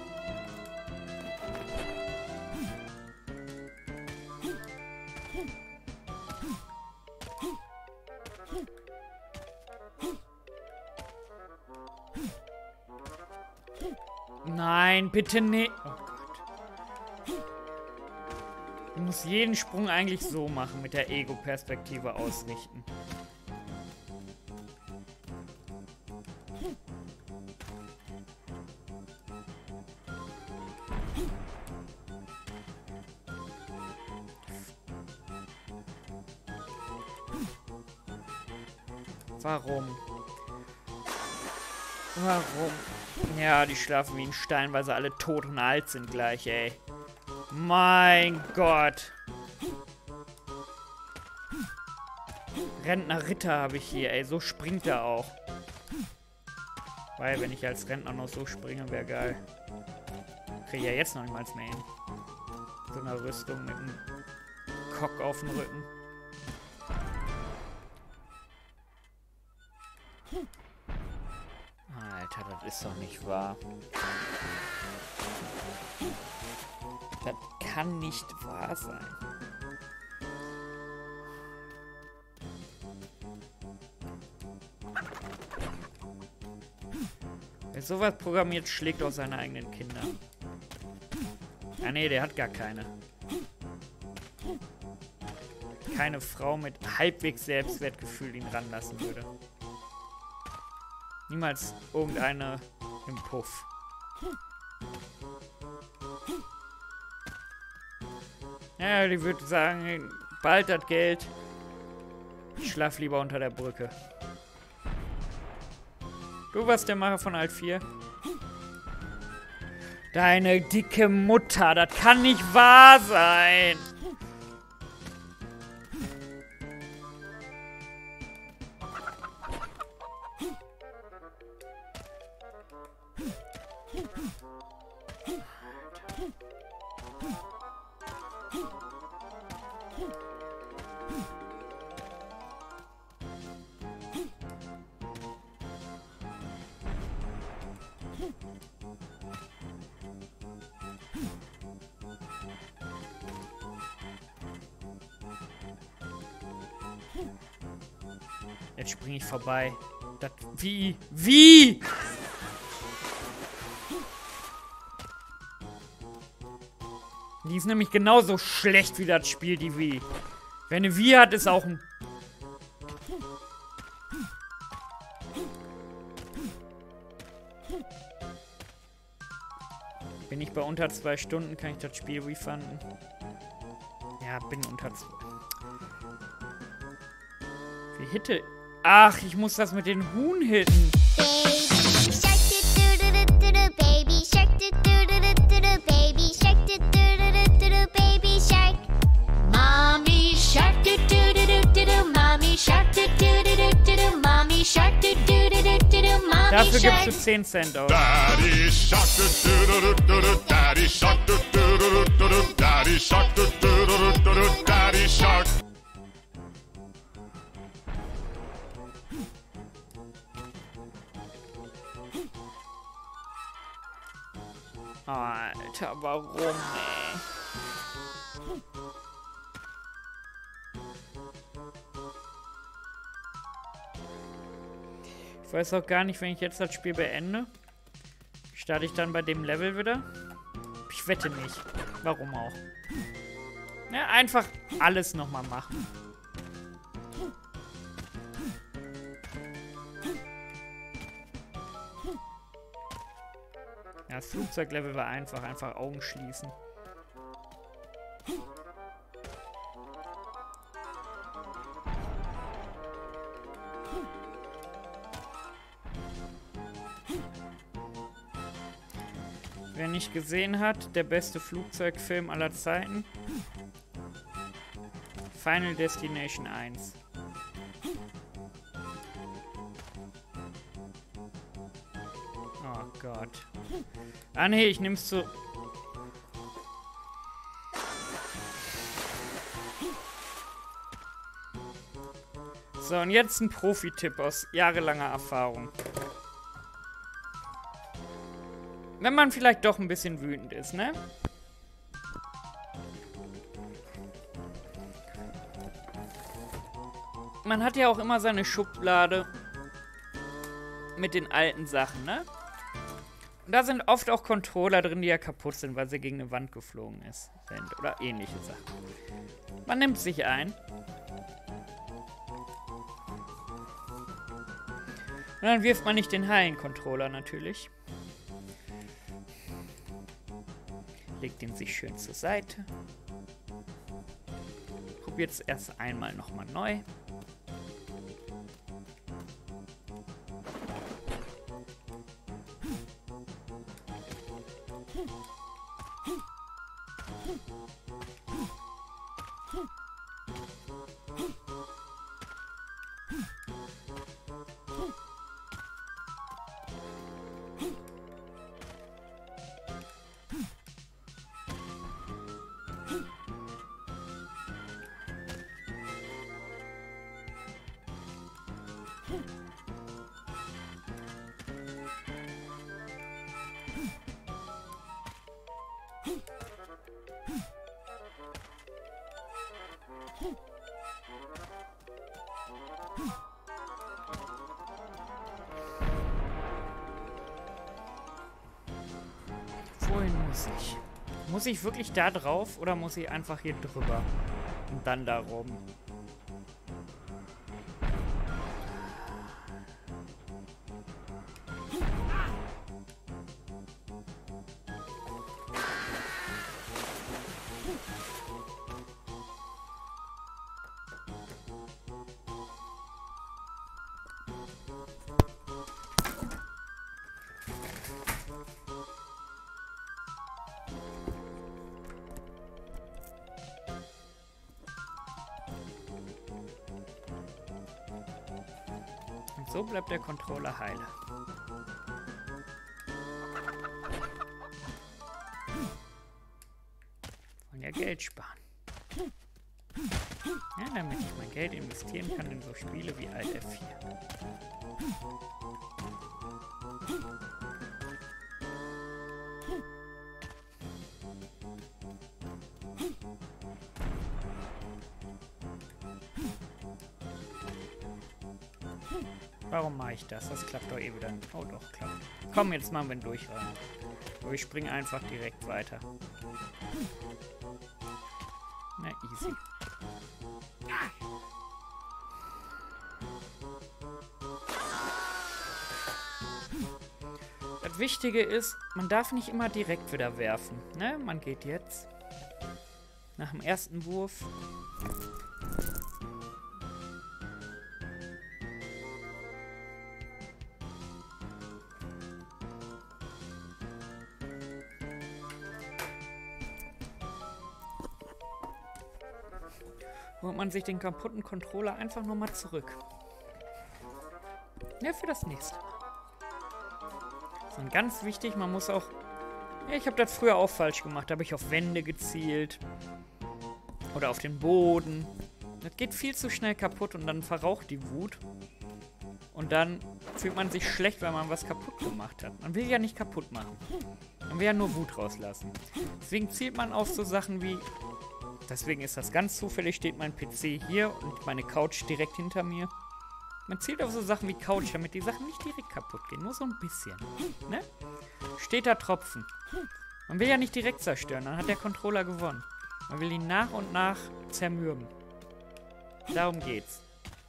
Nein, bitte nicht. Oh Gott. Du musst jeden Sprung eigentlich so machen, mit der Ego-Perspektive ausrichten. Warum? Warum? Ja, die schlafen wie ein Stein, weil sie alle tot und alt sind gleich, ey. Mein Gott. Rentner Ritter habe ich hier, ey. So springt er auch. Weil, wenn ich als Rentner noch so springe, wäre geil. Kriege ich ja jetzt noch niemals mehr hin. So eine Rüstung mit einem Kock auf dem Rücken. Alter, das ist doch nicht wahr. Das kann nicht wahr sein. Wer sowas programmiert, schlägt auch seine eigenen Kinder. Ah nee, der hat gar keine. Keine Frau mit halbwegs Selbstwertgefühl ihn ranlassen würde. Niemals irgendeine im Puff. Ja, die würde sagen, bald das Geld. Ich schlaf lieber unter der Brücke. Du warst der Macher von Alt 4? Deine dicke Mutter, das kann nicht wahr sein. Jetzt springe ich vorbei. Das, wie? Wie? Die ist nämlich genauso schlecht wie das Spiel, die Wii. Wer eine Wii hat, ist auch ein... Bin ich bei unter 2 Stunden, kann ich das Spiel refunden? Ja, bin unter 2. Wie hitte... Ach, ich muss das mit den Huhn hitten. Baby shark, baby shark, baby shark. Mommy shark, mommy shark, mommy shark, mommy Dafür gibst du 10 Cent aus. Daddy shark, Daddy shark, Daddy Shark, Daddy Shark. Alter, warum, ey? Ich weiß auch gar nicht, wenn ich jetzt das Spiel beende, starte ich dann bei dem Level wieder? Ich wette nicht. Warum auch? Ja, einfach alles nochmal machen. Ja, das Flugzeuglevel war einfach Augen schließen. Wer nicht gesehen hat, der beste Flugzeugfilm aller Zeiten. Final Destination 1. Oh Gott. Ah nee, ich nehm's zu... So, und jetzt ein Profi-Tipp aus jahrelanger Erfahrung. Wenn man vielleicht doch ein bisschen wütend ist, ne? Man hat ja auch immer seine Schublade mit den alten Sachen, ne? Und da sind oft auch Controller drin, die ja kaputt sind, weil sie gegen eine Wand geflogen sind. Oder ähnliche Sachen. Man nimmt sich ein. Und dann wirft man nicht den heilen Controller natürlich. Legt ihn sich schön zur Seite. Probiert es erst einmal nochmal neu. Wohin muss ich? Muss ich wirklich da drauf oder muss ich einfach hier drüber? Und dann da rum? Und so bleibt der Controller heile. Wollen ja Geld sparen. Ja, damit ich mein Geld investieren kann in so Spiele wie Alt F4. Warum mache ich das? Das klappt doch eh wieder. Oh doch, klappt. Komm, jetzt machen wir ihn durchrein. Aber ich springe einfach direkt weiter. Na, easy. Das Wichtige ist, man darf nicht immer direkt wieder werfen. Ne? Man geht jetzt nach dem ersten Wurf. Holt man sich den kaputten Controller einfach nochmal zurück. Ja, für das nächste Mal. So, und ganz wichtig, man muss auch Ja, ich habe das früher auch falsch gemacht. Da habe ich auf Wände gezielt. Oder auf den Boden. Das geht viel zu schnell kaputt und dann verraucht die Wut. Und dann fühlt man sich schlecht, weil man was kaputt gemacht hat. Man will ja nicht kaputt machen. Man will ja nur Wut rauslassen. Deswegen zielt man auf so Sachen wie... Deswegen ist das ganz zufällig, steht mein PC hier und meine Couch direkt hinter mir. Man zielt auf so Sachen wie Couch, damit die Sachen nicht direkt kaputt gehen. Nur so ein bisschen. Ne? Steht da Tropfen. Man will ja nicht direkt zerstören, dann hat der Controller gewonnen. Man will ihn nach und nach zermürben. Darum geht's.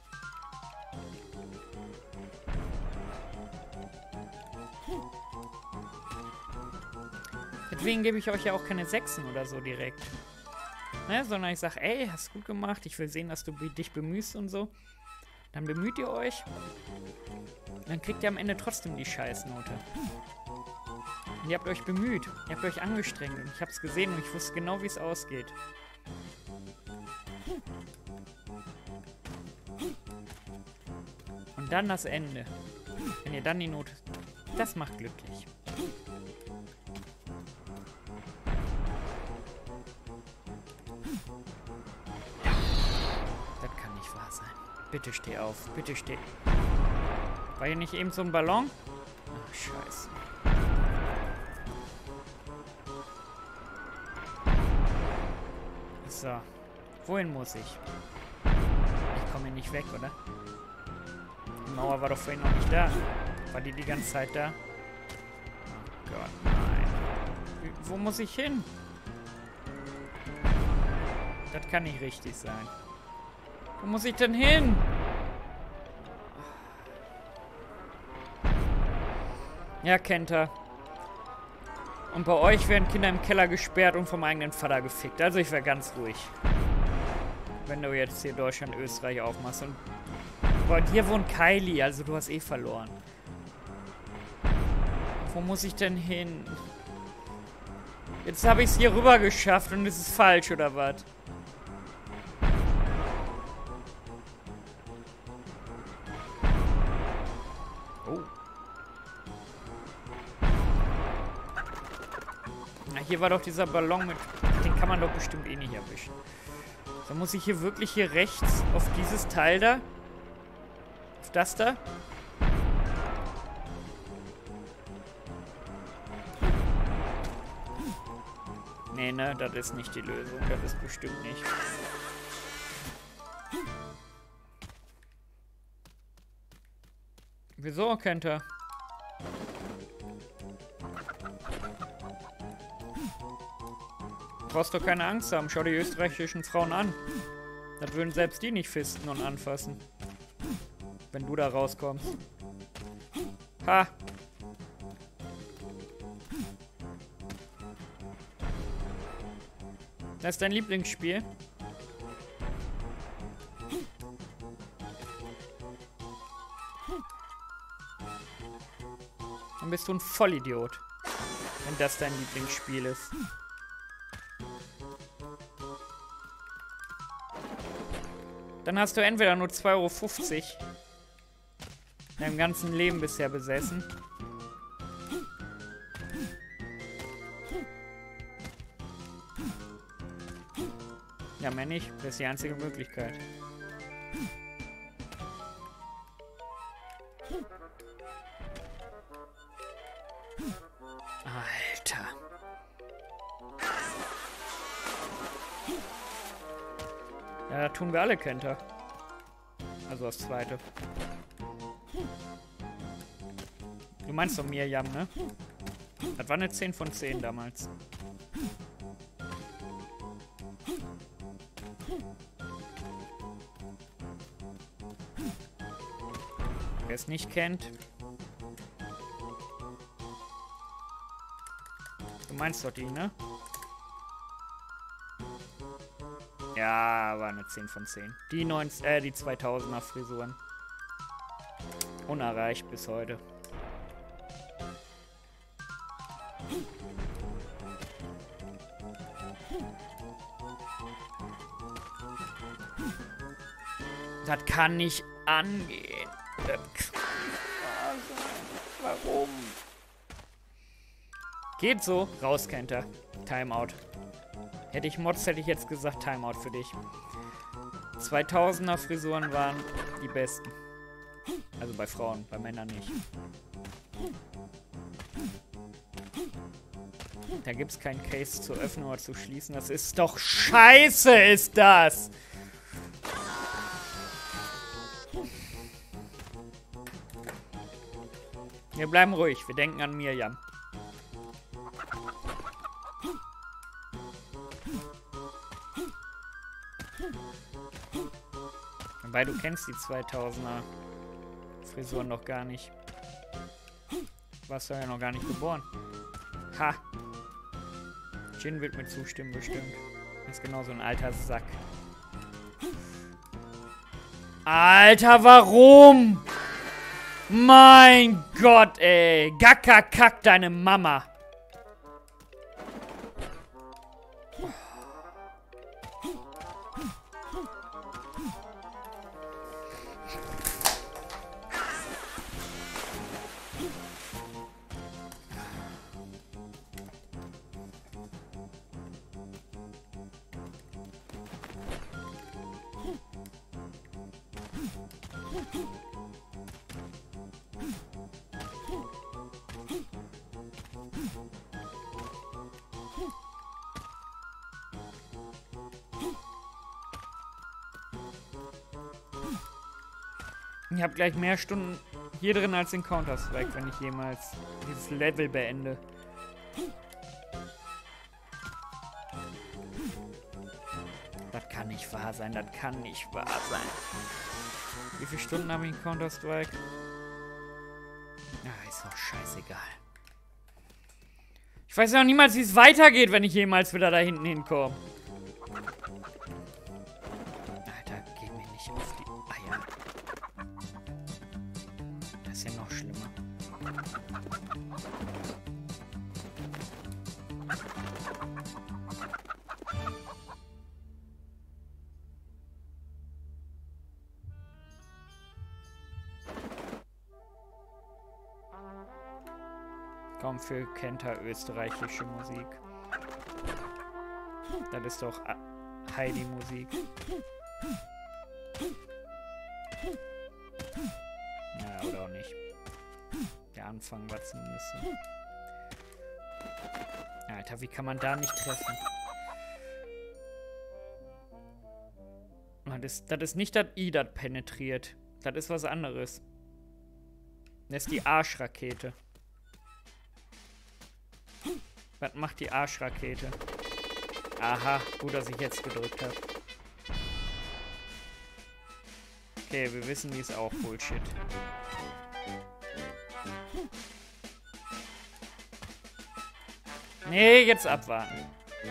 Deswegen gebe ich euch ja auch keine Sechsen oder so direkt. Ne? Sondern ich sage, ey, hast gut gemacht, ich will sehen, dass du dich bemühst und so. Dann bemüht ihr euch. Dann kriegt ihr am Ende trotzdem die Scheißnote. Und ihr habt euch bemüht. Ihr habt euch angestrengt. Und ich hab's gesehen und ich wusste genau, wie es ausgeht. Und dann das Ende. Wenn ihr dann die Note... Das macht glücklich. Das kann nicht wahr sein. Bitte steh auf. Bitte steh. War hier nicht eben so ein Ballon? Ach, scheiße. So. Wohin muss ich? Ich komme hier nicht weg, oder? Die Mauer war doch vorhin noch nicht da. War die ganze Zeit da? Oh Gott, nein. Wo muss ich hin? Das kann nicht richtig sein. Wo muss ich denn hin? Ja, kennt er. Und bei euch werden Kinder im Keller gesperrt und vom eigenen Vater gefickt. Also ich wäre ganz ruhig. Wenn du jetzt hier Deutschland, Österreich aufmachst. Und bei dir wohnt Kylie, also du hast eh verloren. Wo muss ich denn hin? Jetzt habe ich es hier rüber geschafft und es ist falsch, oder was? Oh. Na, hier war doch dieser Ballon mit... Den kann man doch bestimmt eh nicht erwischen. Dann muss ich hier wirklich hier rechts auf dieses Teil da? Auf das da? Nee, ne, das ist nicht die Lösung. Das ist bestimmt nicht. Wieso, kennt er? Brauchst doch keine Angst haben. Schau die österreichischen Frauen an. Das würden selbst die nicht fisten und anfassen. Wenn du da rauskommst. Ha! Das ist dein Lieblingsspiel? Dann bist du ein Vollidiot. Wenn das dein Lieblingsspiel ist. Dann hast du entweder nur 2,50 € in deinem ganzen Leben bisher besessen. Ja, mehr nicht. Das ist die einzige Möglichkeit. Alter. Ja, da tun wir alle, kennt er. Also das zweite. Du meinst doch Mirjam, ne? Das war eine 10 von 10 damals. Wer es nicht kennt. Du meinst doch die, ne? Ja, war eine 10 von 10. Die 2000er Frisuren. Unerreicht bis heute. Das kann nicht angehen. Das kann nicht wahr sein. Warum? Geht so. Raus, Kenta. Timeout. Hätte ich Mods, hätte ich jetzt gesagt Timeout für dich. 2000er Frisuren waren die besten. Also bei Frauen, bei Männern nicht. Da gibt es keinen Case zu öffnen oder zu schließen. Das ist doch scheiße, ist das! Wir bleiben ruhig, wir denken an Mirjam. Wobei, du kennst die 2000er Frisuren noch gar nicht. Warst du ja noch gar nicht geboren. Ha! Jin wird mir zustimmen, bestimmt. Ist genau so ein alter Sack. Alter, warum? Mein Gott, ey. Gackakack, deine Mama. Ich habe gleich mehr Stunden hier drin als in Counter-Strike, wenn ich jemals dieses Level beende. Das kann nicht wahr sein, das kann nicht wahr sein. Wie viele Stunden habe ich in Counter-Strike? Ah, ist doch scheißegal. Ich weiß ja noch niemals, wie es weitergeht, wenn ich jemals wieder da hinten hinkomme. Alter, geh mir nicht auf die Eier. Das ist ja noch schlimmer. Kaum für Kenta österreichische Musik. Das ist doch Heidi-Musik. Ja, oder auch nicht. Der Anfang war zumindest so. Alter, wie kann man da nicht treffen? Das ist nicht das I, das penetriert. Das ist was anderes. Das ist die Arschrakete. Was macht die Arschrakete? Aha, gut, dass ich jetzt gedrückt habe. Okay, wir wissen, die ist auch Bullshit. Nee, jetzt abwarten.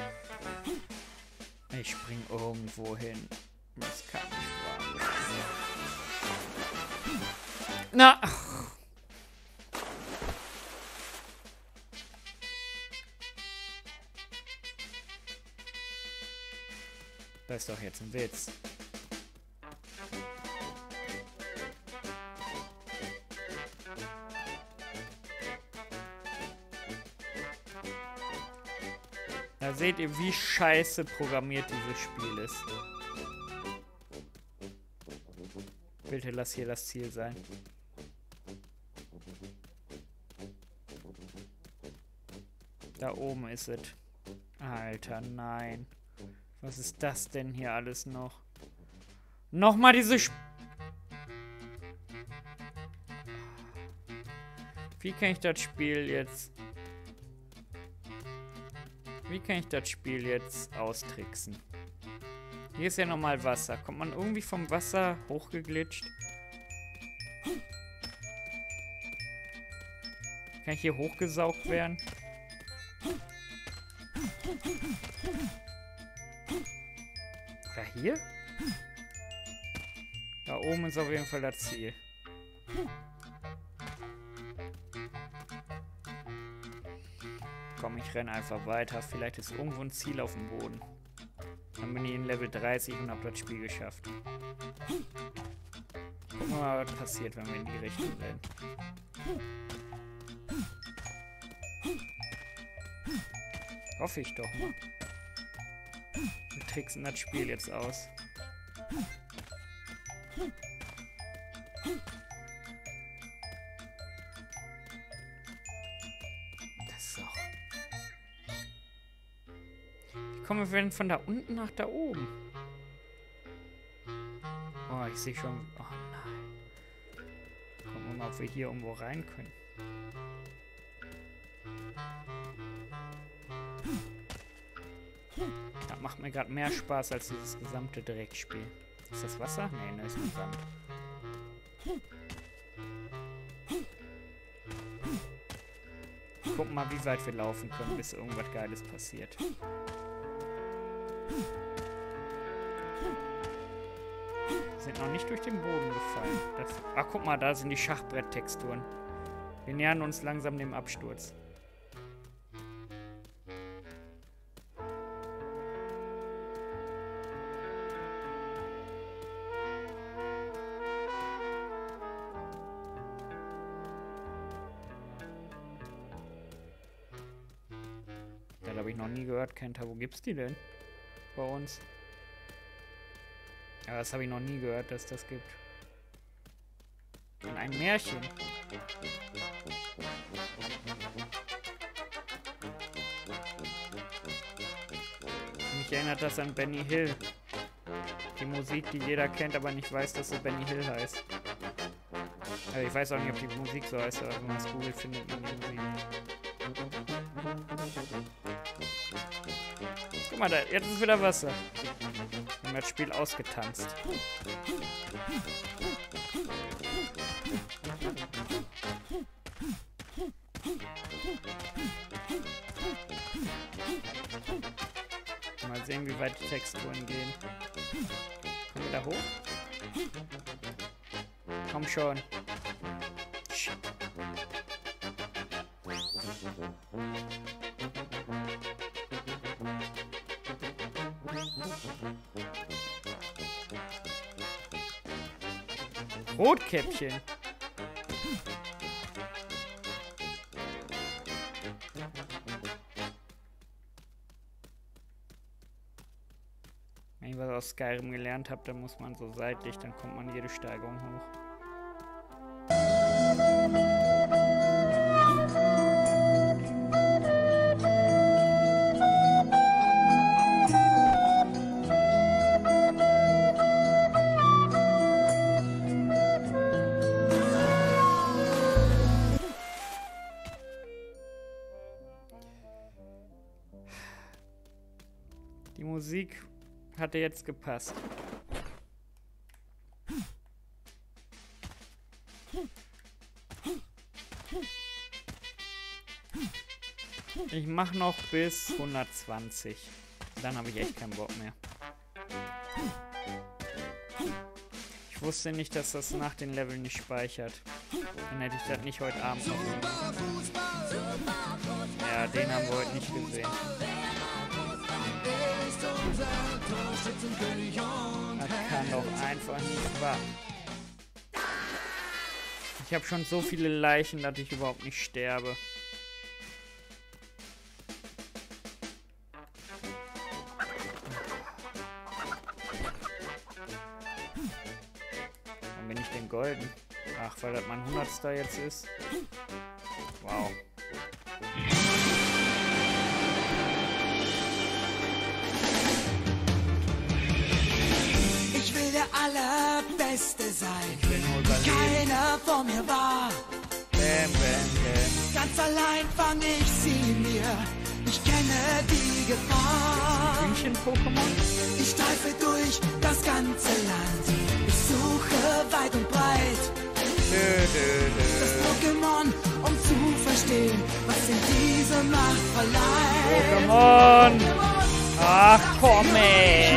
Ich spring irgendwo hin. Das kann nicht wahr sein. Na! Das ist doch jetzt ein Witz. Da seht ihr, wie scheiße programmiert dieses Spiel ist. Bitte lass hier das Ziel sein. Da oben ist es. Alter, nein. Was ist das denn hier alles noch? Nochmal diese Wie kann ich das Spiel jetzt... Wie kann ich das Spiel jetzt austricksen? Hier ist ja nochmal Wasser. Kommt man irgendwie vom Wasser hochgeglitscht? Kann ich hier hochgesaugt werden? Oder hier? Da oben ist auf jeden Fall das Ziel. Komm, ich renne einfach weiter. Vielleicht ist irgendwo ein Ziel auf dem Boden. Dann bin ich in Level 30 und habe das Spiel geschafft. Gucken wir mal, was passiert, wenn wir in die Richtung rennen. Hoffe ich doch mal. Wir tricksen das Spiel jetzt aus. Das ist auch... Wie kommen wir denn von da unten nach da oben? Oh, ich sehe schon... Oh nein. Gucken wir mal, ob wir hier irgendwo rein können. Das macht mir gerade mehr Spaß als dieses gesamte Dreckspiel. Ist das Wasser? Nee, ne, ist nur Sand. Gucken mal, wie weit wir laufen können, bis irgendwas Geiles passiert. Wir sind noch nicht durch den Boden gefallen. Ach, guck mal, da sind die Schachbretttexturen. Wir nähern uns langsam dem Absturz. Das habe ich noch nie gehört, Kenta. Wo gibt's die denn? Bei uns? Aber das habe ich noch nie gehört, dass das gibt. Und ein Märchen. Mich erinnert das an Benny Hill. Die Musik, die jeder kennt, aber nicht weiß, dass sie Benny Hill heißt. Also ich weiß auch nicht, ob die Musik so heißt, aber wenn man es googelt, findet man die Musik. Guck mal, da, jetzt ist wieder Wasser. Wir haben das Spiel ausgetanzt. Mal sehen, wie weit die Texturen gehen. Kommen wir da hoch? Komm schon. Shit. Rotkäppchen. Wenn ich was aus Skyrim gelernt habe, dann muss man so seitlich, dann kommt man jede Steigerung hoch. Die Musik hatte jetzt gepasst. Ich mache noch bis 120. Dann habe ich echt keinen Bock mehr. Ich wusste nicht, dass das nach den Leveln nicht speichert. Dann hätte ich das nicht heute Abend noch gemacht. Ja, den haben wir heute nicht gesehen. Das kann doch einfach nicht wahr. Ich habe schon so viele Leichen, dass ich überhaupt nicht sterbe. Warum bin ich denn golden? Ach, weil das mein 100. jetzt ist. Wow. Ich will der Allerbeste sein. Ich will nur überleben. Keiner vor mir war. Bam, bam, bam. Ganz allein fang ich sie mir. Ich kenne die Gefahr. Hühnchen-Pokémon? Ich streife durch das ganze Land. Ich suche weit und breit das Pokémon, um zu verstehen, was in diese Macht verleiht. Pokémon! Ach, komm, ey!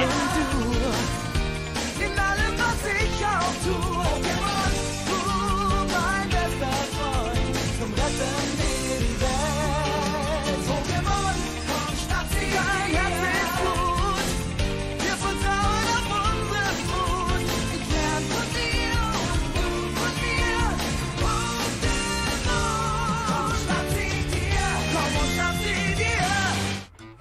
In allem, was ich auch tue. Pokémon, du mein bester Freund. Zum Retten die Welt. Pokémon, komm, schnapp sie ein, Herz ist gut. Wir vertrauen auf unseren Mut. Ich lern von dir und du von mir. Pokémon, komm, schnapp sie dir. Komm und schnapp sie dir.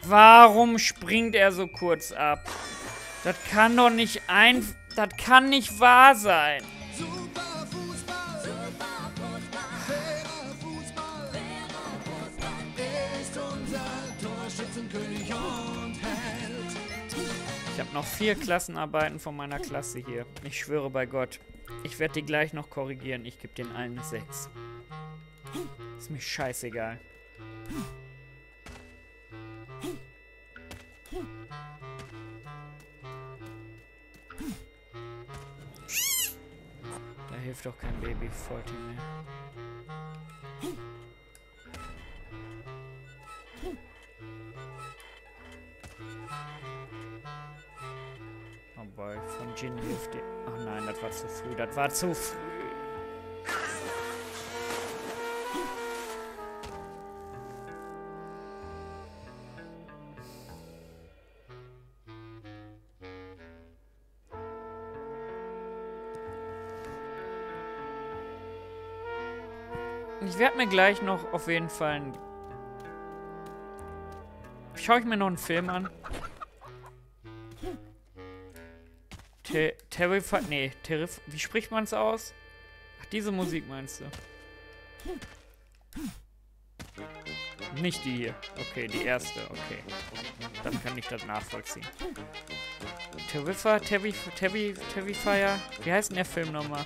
Warum springt er so kurz ab? Das kann doch nicht das kann nicht wahr sein. Ich habe noch 4 Klassenarbeiten von meiner Klasse hier. Ich schwöre bei Gott. Ich werde die gleich noch korrigieren. Ich gebe den allen 6. Ist mir scheißegal. Da hilft doch kein Baby Faulty mehr. Oh boy, von Jin hilft dir. Ach nein, das war zu früh. Das war zu früh. Ich werde mir gleich noch auf jeden Fall schaue ich mir noch einen Film an. Wie spricht man es aus? Ach, diese Musik meinst du? Nicht die hier. Okay, die erste. Okay. Dann kann ich das nachvollziehen. Terrifier. Wie heißt denn der Film nochmal?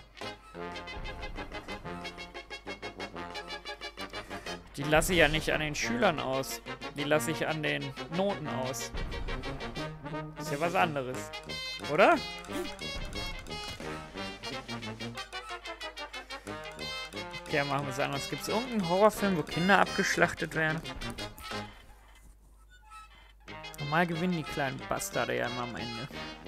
Die lasse ich ja nicht an den Schülern aus. Die lasse ich an den Noten aus. Ist ja was anderes. Oder? Okay, machen wir es anders. Gibt es irgendeinen Horrorfilm, wo Kinder abgeschlachtet werden? Normal gewinnen die kleinen Bastarde ja immer am Ende.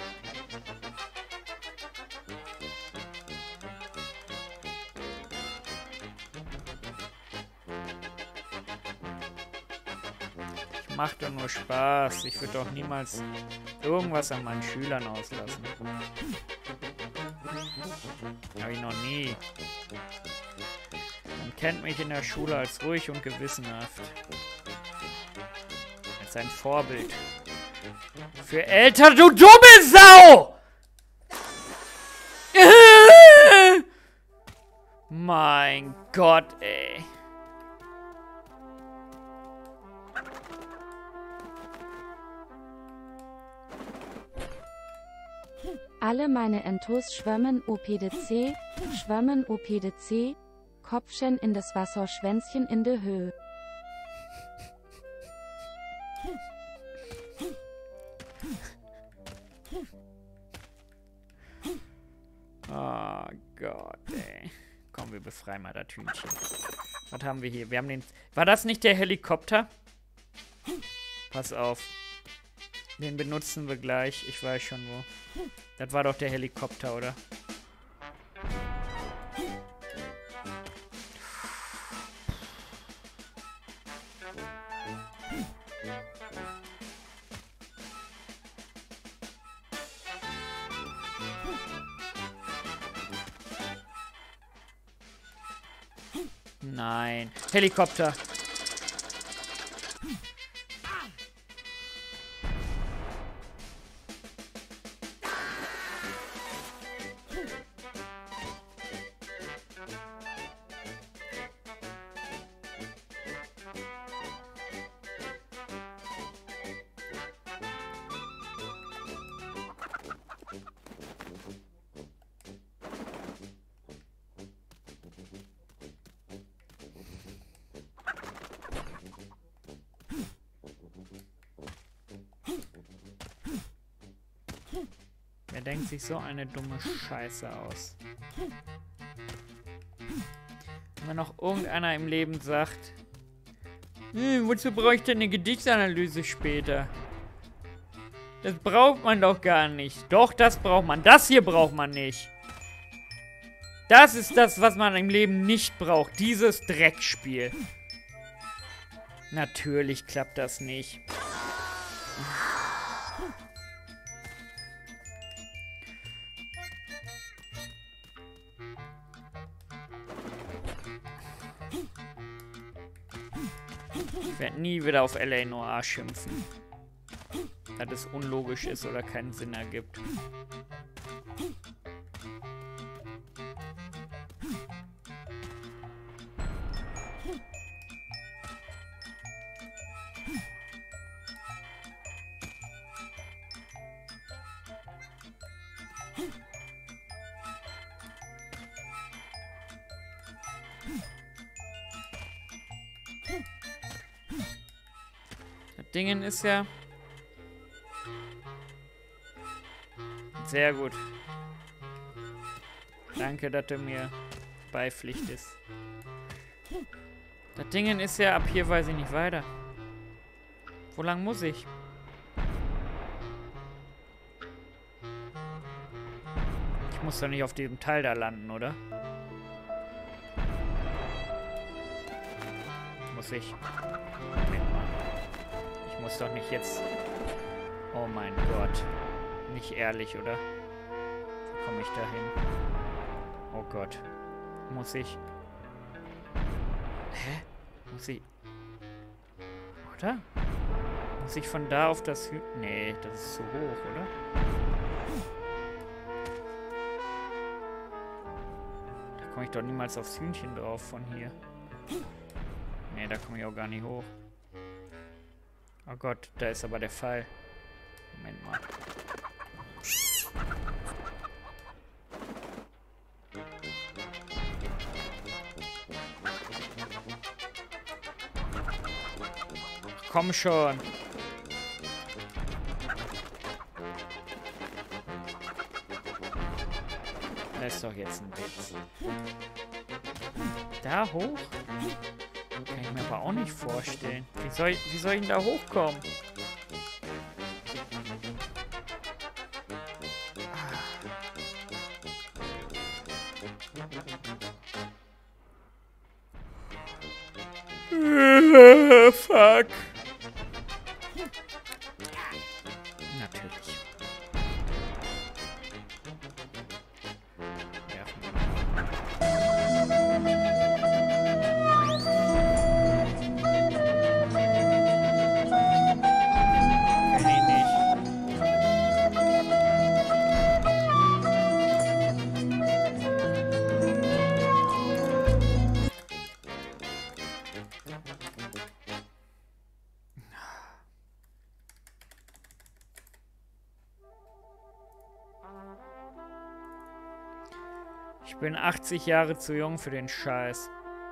Macht doch nur Spaß. Ich würde doch niemals irgendwas an meinen Schülern auslassen. Habe ich noch nie. Man kennt mich in der Schule als ruhig und gewissenhaft. Als ein Vorbild. Für Eltern, du dumme Sau! Mein Gott, ey. Alle meine Entos schwimmen OPDC, Kopfchen in das Wasser, Schwänzchen in der Höhe. Oh Gott, ey. Komm, wir befreien mal das Hühnchen. Was haben wir hier? Wir haben den... War das nicht der Helikopter? Pass auf. Den benutzen wir gleich. Ich weiß schon wo. Das war doch der Helikopter, oder? Nein. Helikopter. Wer denkt sich so eine dumme Scheiße aus? Wenn noch irgendeiner im Leben sagt, wozu brauche ich denn eine Gedichtsanalyse später? Das braucht man doch gar nicht. Doch, das braucht man. Das hier braucht man nicht. Das ist das, was man im Leben nicht braucht. Dieses Dreckspiel. Natürlich klappt das nicht. Ich werde nie wieder auf LA Noire schimpfen. dass es unlogisch ist oder keinen Sinn ergibt. Das Ding ist ja... Sehr gut. Danke, dass du mir beipflichtest. Das Ding ist ja, ab hier weiß ich nicht weiter. Wo lang muss ich? Ich muss doch nicht auf diesem Teil da landen, oder? Muss ich? Moment mal. Ich muss doch nicht jetzt... Oh mein Gott. Nicht ehrlich, oder? Wie komme ich da hin? Oh Gott. Muss ich... Hä? Muss ich... Oder? Muss ich von da auf das Hü... Nee, das ist zu hoch, oder? Da komme ich doch niemals aufs Hühnchen drauf von hier. Nee, da komme ich auch gar nicht hoch. Oh Gott, da ist aber der Fall. Moment mal. Komm schon. Das ist doch jetzt ein Witz. Da hoch? Kann ich mir aber auch nicht vorstellen. Wie soll ich denn da hochkommen? Fuck. Natürlich. Werfen wir mal. Kenn ich nicht. Ich bin 80 Jahre zu jung für den Scheiß.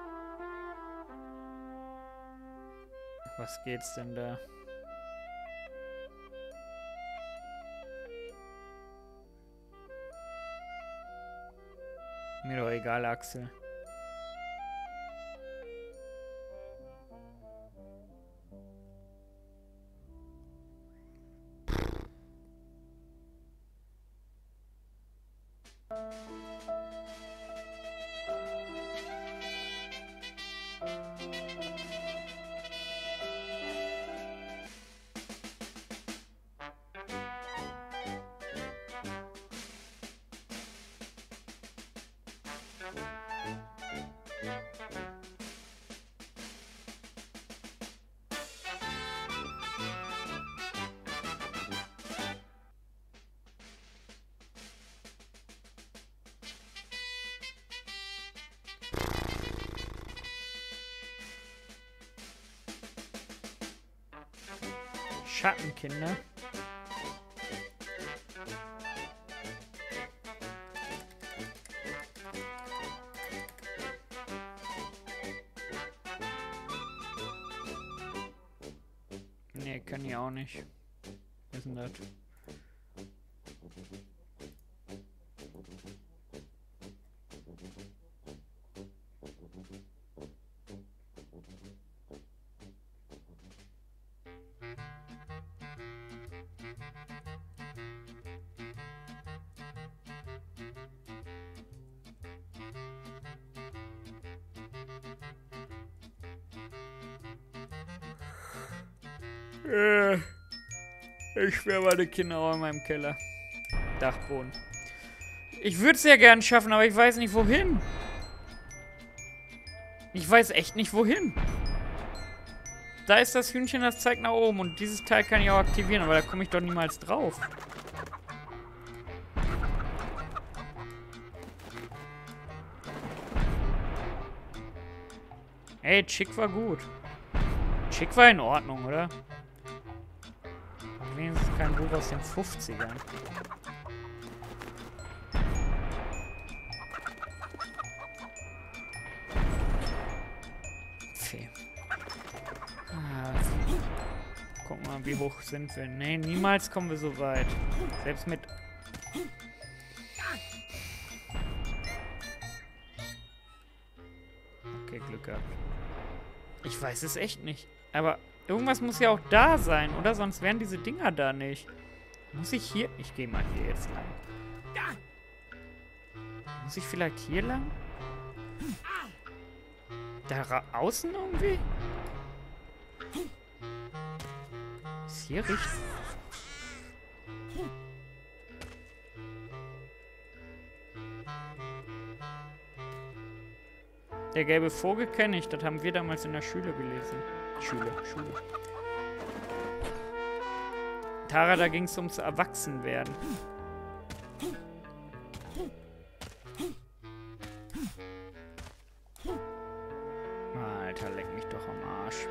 Was geht's denn da? Mir doch egal, Axel. Schattenkinder. Nee, kann ich auch nicht. Was ist denn das? Ich schwöre, meine Kinder auch in meinem Keller. Dachboden. Ich würde es ja gern schaffen, aber ich weiß nicht wohin. Ich weiß echt nicht wohin. Da ist das Hühnchen, das zeigt nach oben. Und dieses Teil kann ich auch aktivieren, aber da komme ich doch niemals drauf. Ey, Chick war gut. Chick war in Ordnung, oder? Wenigstens kein Buch aus den 50ern. Okay. Gucken wir mal, wie hoch sind wir. Nee, niemals kommen wir so weit. Selbst mit... Okay, Glück gehabt. Ich weiß es echt nicht. Aber irgendwas muss ja auch da sein, oder? Sonst wären diese Dinger da nicht. Muss ich hier... Ich gehe mal hier jetzt lang. Muss ich vielleicht hier lang? Da außen irgendwie? Ist hier richtig? Der gelbe Vogel kenne ich, das haben wir damals in der Schule gelesen. Schule. Tara, da ging es ums Erwachsenwerden. Alter, leck mich doch am Arsch.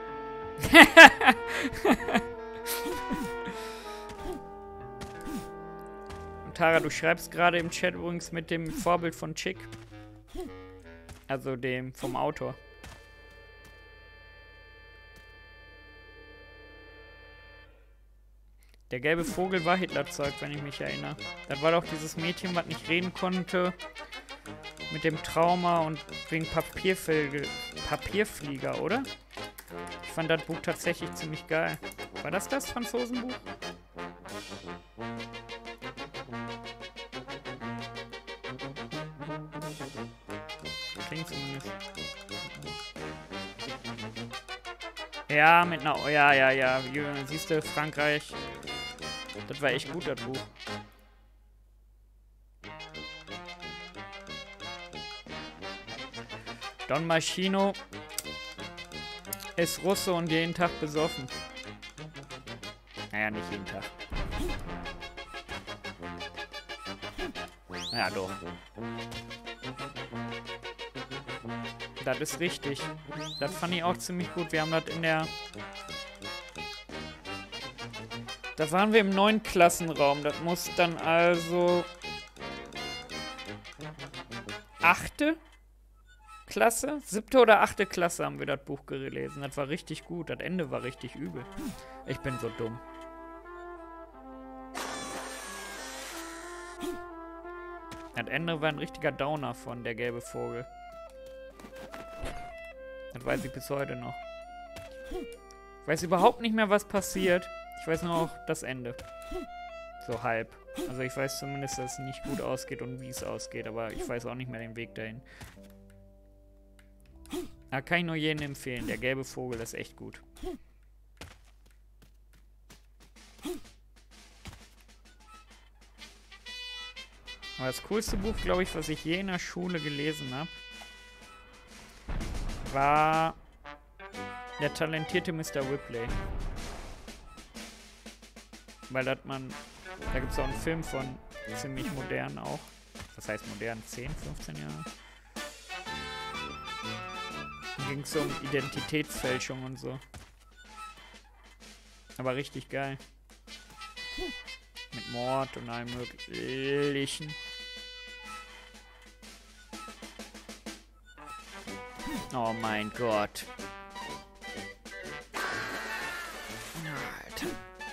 Und Tara, du schreibst gerade im Chat übrigens mit dem Vorbild von Chick. Also dem vom Autor. Der gelbe Vogel war Hitlerzeug, wenn ich mich erinnere. Das war doch dieses Mädchen, was nicht reden konnte. Mit dem Trauma und wegen Papierflieger, oder? Ich fand das Buch tatsächlich ziemlich geil. War das Franzosenbuch? Klingt zumindest. Ja, mit einer... Ja. Siehst du, Frankreich. Das war echt gut, das Buch. Don Machino ist Russe und jeden Tag besoffen. Naja, nicht jeden Tag. Ja, doch. Das ist richtig. Das fand ich auch ziemlich gut. Wir haben das in der... Da waren wir im 9. Klassenraum. Das muss dann also... 8. Klasse? 7. oder 8. Klasse haben wir das Buch gelesen. Das war richtig gut. Das Ende war richtig übel. Ich bin so dumm. Das Ende war ein richtiger Downer von Der gelbe Vogel. Das weiß ich bis heute noch. Ich weiß überhaupt nicht mehr, was passiert. Ich weiß nur noch das Ende. So halb. Also ich weiß zumindest, dass es nicht gut ausgeht und wie es ausgeht, aber ich weiß auch nicht mehr den Weg dahin. Da kann ich nur jedem empfehlen. Der gelbe Vogel ist echt gut. Aber das coolste Buch, glaube ich, was ich je in der Schule gelesen habe, war Der talentierte Mr. Ripley. Weil das man... Da gibt es auch einen Film von, ziemlich modern auch. Was heißt modern? 10, 15 Jahre? Da ging es so um Identitätsfälschung und so. Aber richtig geil. Mit Mord und allem möglichen. Oh mein Gott. Alter.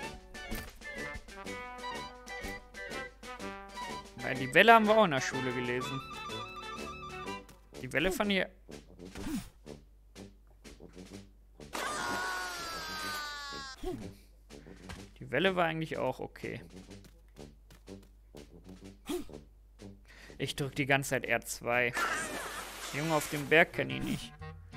Weil die Welle haben wir auch in der Schule gelesen. Die Welle fand ich... Die Welle war eigentlich auch okay. Ich drück die ganze Zeit R2. Junge auf dem Berg kenne ich nicht.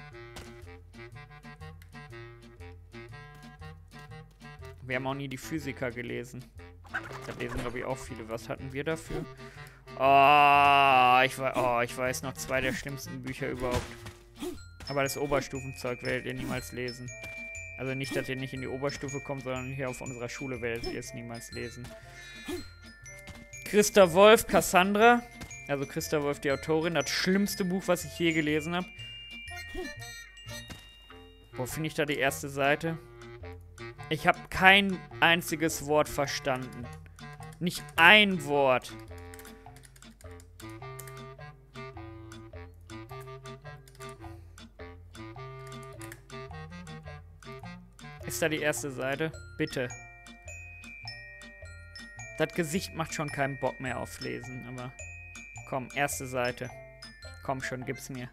Wir haben auch nie die Physiker gelesen. Da lesen, glaube ich, auch viele. Was hatten wir dafür? Ich weiß noch 2 der schlimmsten Bücher überhaupt. Aber das Oberstufenzeug werdet ihr niemals lesen. Also nicht, dass ihr nicht in die Oberstufe kommt, sondern hier auf unserer Schule werdet ihr es niemals lesen. Christa Wolf, Cassandra. Also Christa Wolf, die Autorin. Das schlimmste Buch, was ich je gelesen habe. Wo finde ich da die erste Seite? Ich habe kein einziges Wort verstanden. Nicht ein Wort. Ist da die erste Seite? Bitte. Das Gesicht macht schon keinen Bock mehr auf Lesen, aber... Komm, erste Seite. Komm schon, gib's mir.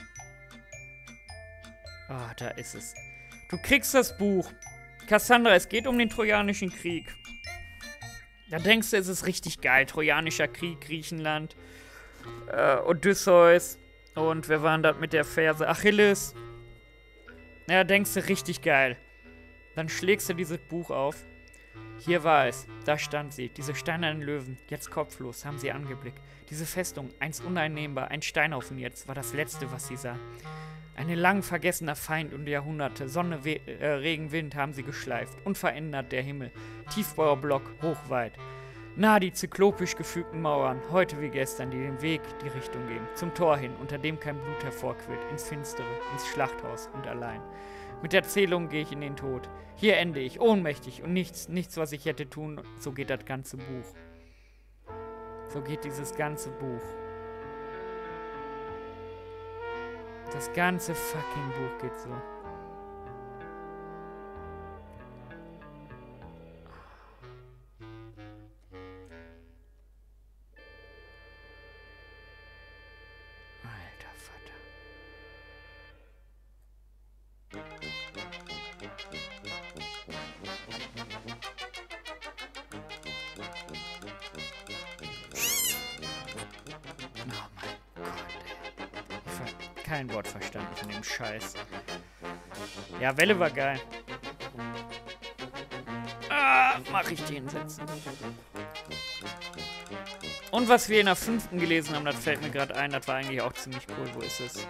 Ah, da ist es. Du kriegst das Buch. Cassandra, es geht um den Trojanischen Krieg. Da denkst du, es ist richtig geil. Trojanischer Krieg, Griechenland, Odysseus und wer war denn das mit der Ferse? Achilles. Ja, denkst du, richtig geil. Dann schlägst du dieses Buch auf. Hier war es. Da stand sie. Diese steinernen Löwen. Jetzt kopflos, haben sie angeblickt. Diese Festung, einst uneinnehmbar, ein Steinhaufen jetzt, war das Letzte, was sie sah. Ein lang vergessener Feind und Jahrhunderte, Sonne, Regen, Wind haben sie geschleift. Unverändert der Himmel. Tiefbauerblock, hochweit. Nahe die zyklopisch gefügten Mauern, heute wie gestern, die den Weg, die Richtung geben. Zum Tor hin, unter dem kein Blut hervorquillt, ins Finstere, ins Schlachthaus und allein. Mit Erzählung gehe ich in den Tod. Hier ende ich, ohnmächtig und nichts, was ich hätte tun. So geht das ganze Buch. So geht dieses ganze Buch. Das ganze fucking Buch geht so. Alter Vater. Kein Wort verstanden von dem Scheiß. Ja, Welle war geil. Ah, mach ich die hinsetzen. Und was wir in der 5. gelesen haben, das fällt mir gerade ein, das war eigentlich auch ziemlich cool. Wo ist es?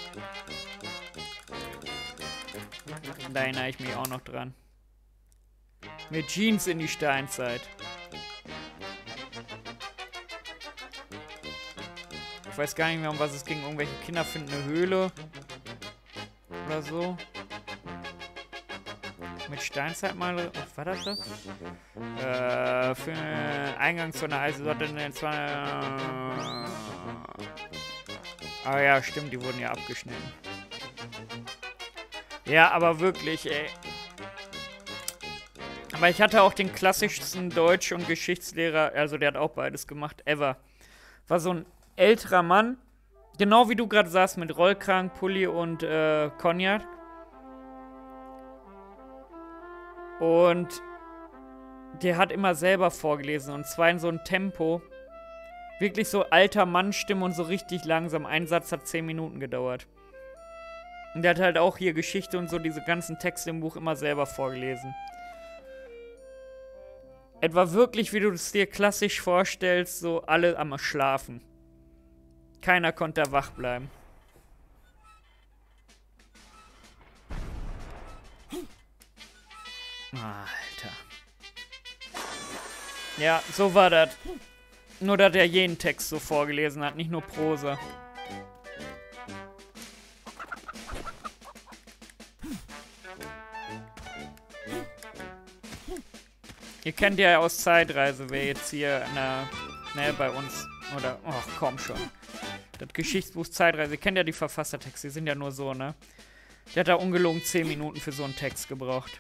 Da erinnere ich mich auch noch dran. Mit Jeans in die Steinzeit. Ich weiß gar nicht mehr, um was es ging. Irgendwelche Kinder finden eine Höhle. Oder so. Mit Steinzeitmalerei. Was war das? Für Eingang zu einer Eisensorte. Ah ja, stimmt. Die wurden ja abgeschnitten. Ja, aber wirklich, ey. Aber ich hatte auch den klassischsten Deutsch- und Geschichtslehrer. Also der hat auch beides gemacht. Ever. War so ein älterer Mann, genau wie du gerade sagst, mit Rollkragen, Pulli und Cognac. Und der hat immer selber vorgelesen und zwar in so einem Tempo. Wirklich so alter Mannstimme und so richtig langsam. Ein Satz hat 10 Minuten gedauert. Und der hat halt auch hier Geschichte und so diese ganzen Texte im Buch immer selber vorgelesen. Etwa wirklich, wie du es dir klassisch vorstellst, so alle am Schlafen. Keiner konnte da wach bleiben. Alter. Ja, so war das. Nur, dass er jeden Text so vorgelesen hat, nicht nur Prosa. Ihr kennt ja aus Zeitreise, wer jetzt hier bei uns, oder, ach komm schon. Das Geschichtsbuch Zeitreise, ihr kennt ja die Verfassertexte, die sind ja nur so, ne? Der hat da ungelogen 10 Minuten für so einen Text gebraucht.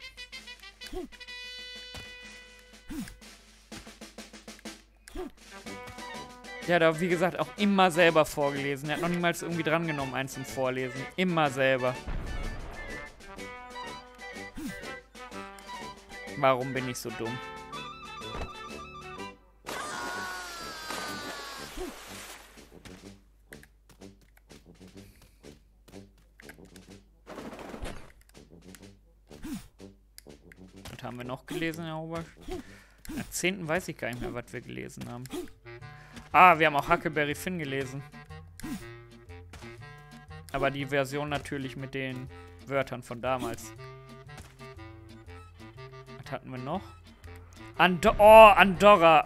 Der hat da, wie gesagt, auch immer selber vorgelesen. Der hat noch niemals irgendwie drangenommen, eins zum Vorlesen. Immer selber. Warum bin ich so dumm? Was haben wir noch gelesen, Herr Oberschule? In der 10. weiß ich gar nicht mehr, was wir gelesen haben. Ah, wir haben auch Huckleberry Finn gelesen. Aber die Version natürlich mit den Wörtern von damals. hatten wir noch? Andorra.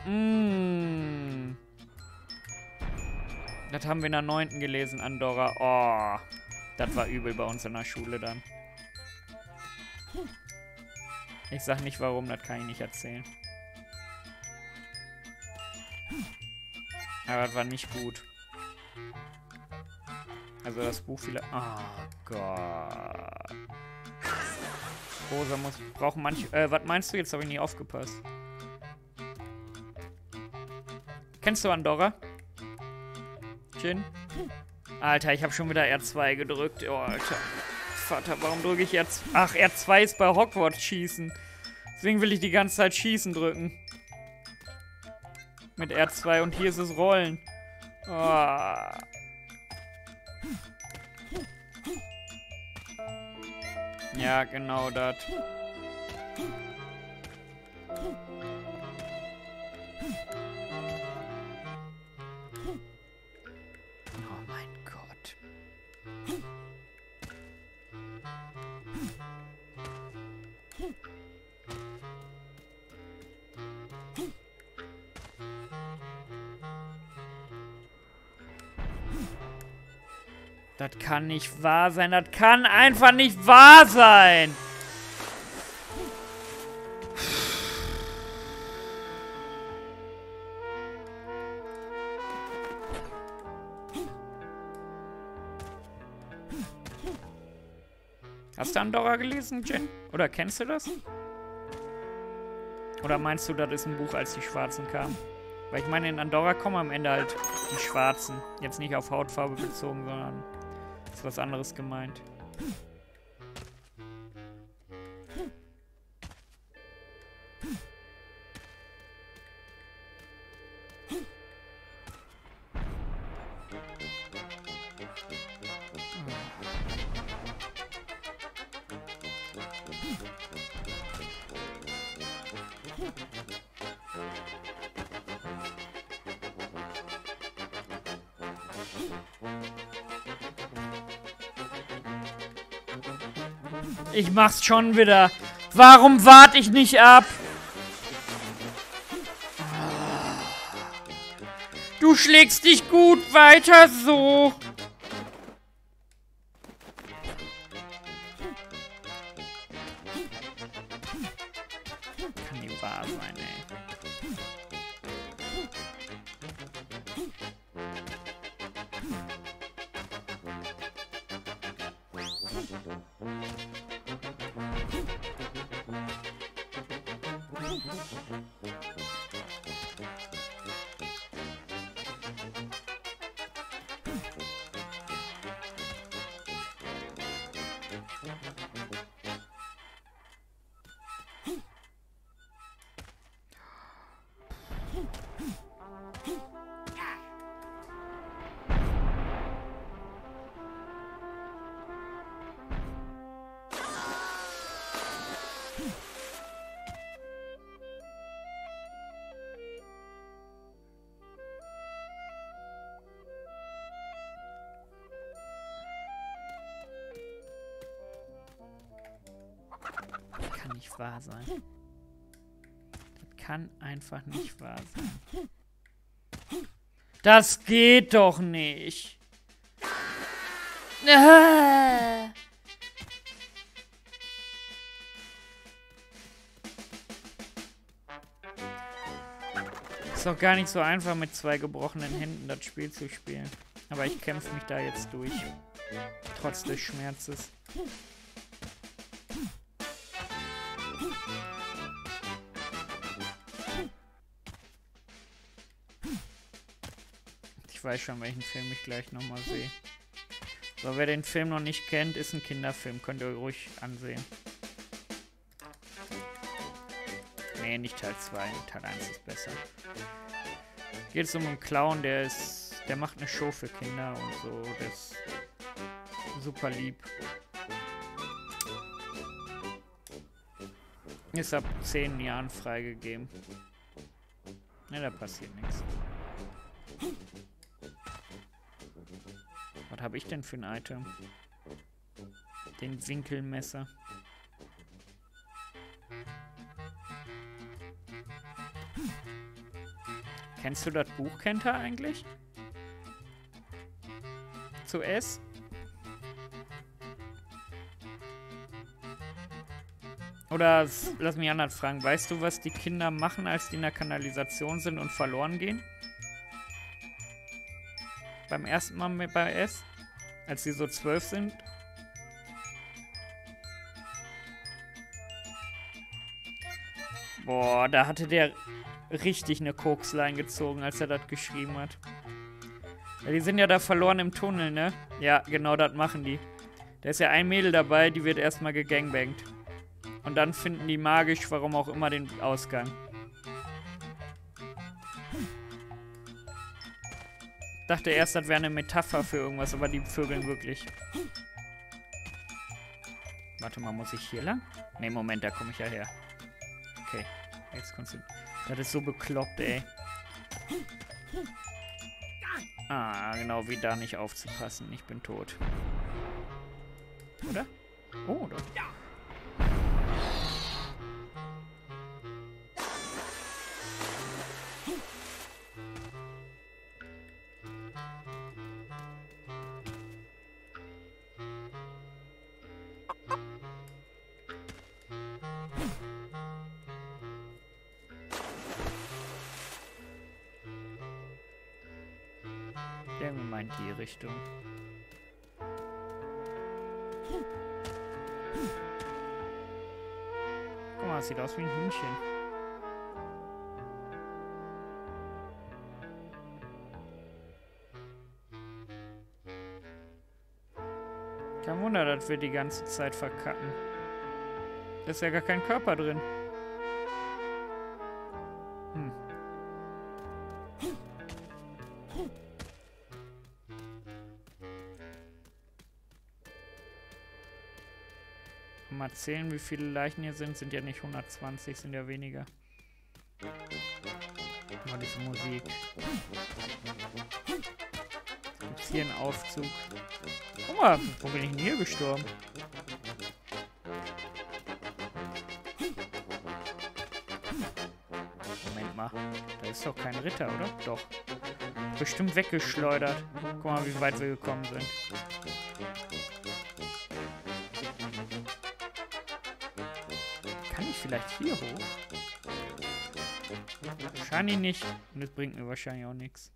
Das haben wir in der 9. gelesen, Andorra. Oh, das war übel bei uns in der Schule dann. Ich sag nicht warum, das kann ich nicht erzählen. Aber das war nicht gut. Also das Buch viele... Oh Gott. Rosa brauchen manche... was meinst du? Jetzt habe ich nie aufgepasst. Kennst du Andorra? Jin? Alter, ich habe schon wieder R2 gedrückt. Oh, Alter. Vater, warum drücke ich R2? Ach, R2 ist bei Hogwarts schießen. Deswegen will ich die ganze Zeit schießen drücken. Mit R2 und hier ist es rollen. Oh. Ja, genau das. Oh mein Gott. Das kann nicht wahr sein. Das kann einfach nicht wahr sein. Hast du Andorra gelesen, Jen? Oder kennst du das? Oder meinst du, das ist ein Buch, als die Schwarzen kamen? Weil ich meine, in Andorra kommen am Ende halt die Schwarzen. Jetzt nicht auf Hautfarbe bezogen, sondern ist was anderes gemeint. Ich mach's schon wieder. Warum warte ich nicht ab? Du schlägst dich gut, weiter so. Kann nicht wahr sein, ey. Kann nicht wahr sein. Das kann einfach nicht wahr sein. Das geht doch nicht. Ah. Ist doch gar nicht so einfach, mit 2 gebrochenen Händen das Spiel zu spielen. Aber ich kämpfe mich da jetzt durch. Trotz des Schmerzes. Ich weiß schon, welchen Film ich gleich nochmal sehe. So, wer den Film noch nicht kennt, ist ein Kinderfilm. Könnt ihr ruhig ansehen. Nee, nicht Teil 2. Teil 1 ist besser. Geht es um einen Clown, der macht eine Show für Kinder und so. Der ist super lieb. Ist ab 10 Jahren freigegeben. Ne, da passiert nichts. Was habe ich denn für ein Item? Den Winkelmesser. Kennst du das Buch, Kenta, eigentlich? Zu S? Oder lass mich anders fragen. Weißt du, was die Kinder machen, als die in der Kanalisation sind und verloren gehen? Beim ersten Mal bei S? Als sie so 12 sind? Boah, da hatte der richtig eine Kokslein gezogen, als er das geschrieben hat. Ja, die sind ja da verloren im Tunnel, ne? Ja, genau das machen die. Da ist ja ein Mädel dabei, die wird erstmal gegangbangt. Und dann finden die magisch, warum auch immer, den Ausgang. Dachte erst, das wäre eine Metapher für irgendwas, aber die vögeln wirklich. Warte mal, muss ich hier lang? Ne, Moment, da komme ich ja her. Okay, jetzt kommst du. Das ist so bekloppt, ey. Ah, genau, wie da nicht aufzupassen. Ich bin tot. Oder? Oh, doch. Irgendwie mal in die Richtung. Guck mal, das sieht aus wie ein Hühnchen. Kein Wunder, dass wir die ganze Zeit verkacken. Da ist ja gar kein Körper drin. Hm. Mal zählen, wie viele Leichen hier sind. Sind ja nicht 120, sind ja weniger. Mal diese Musik. Gibt's hier einen Aufzug? Guck mal, wo bin ich denn hier gestorben? Moment mal, da ist doch kein Ritter, oder? Doch. Bestimmt weggeschleudert. Guck mal, wie weit wir gekommen sind. Kann ich vielleicht hier hoch? Wahrscheinlich nicht. Und das bringt mir wahrscheinlich auch nichts.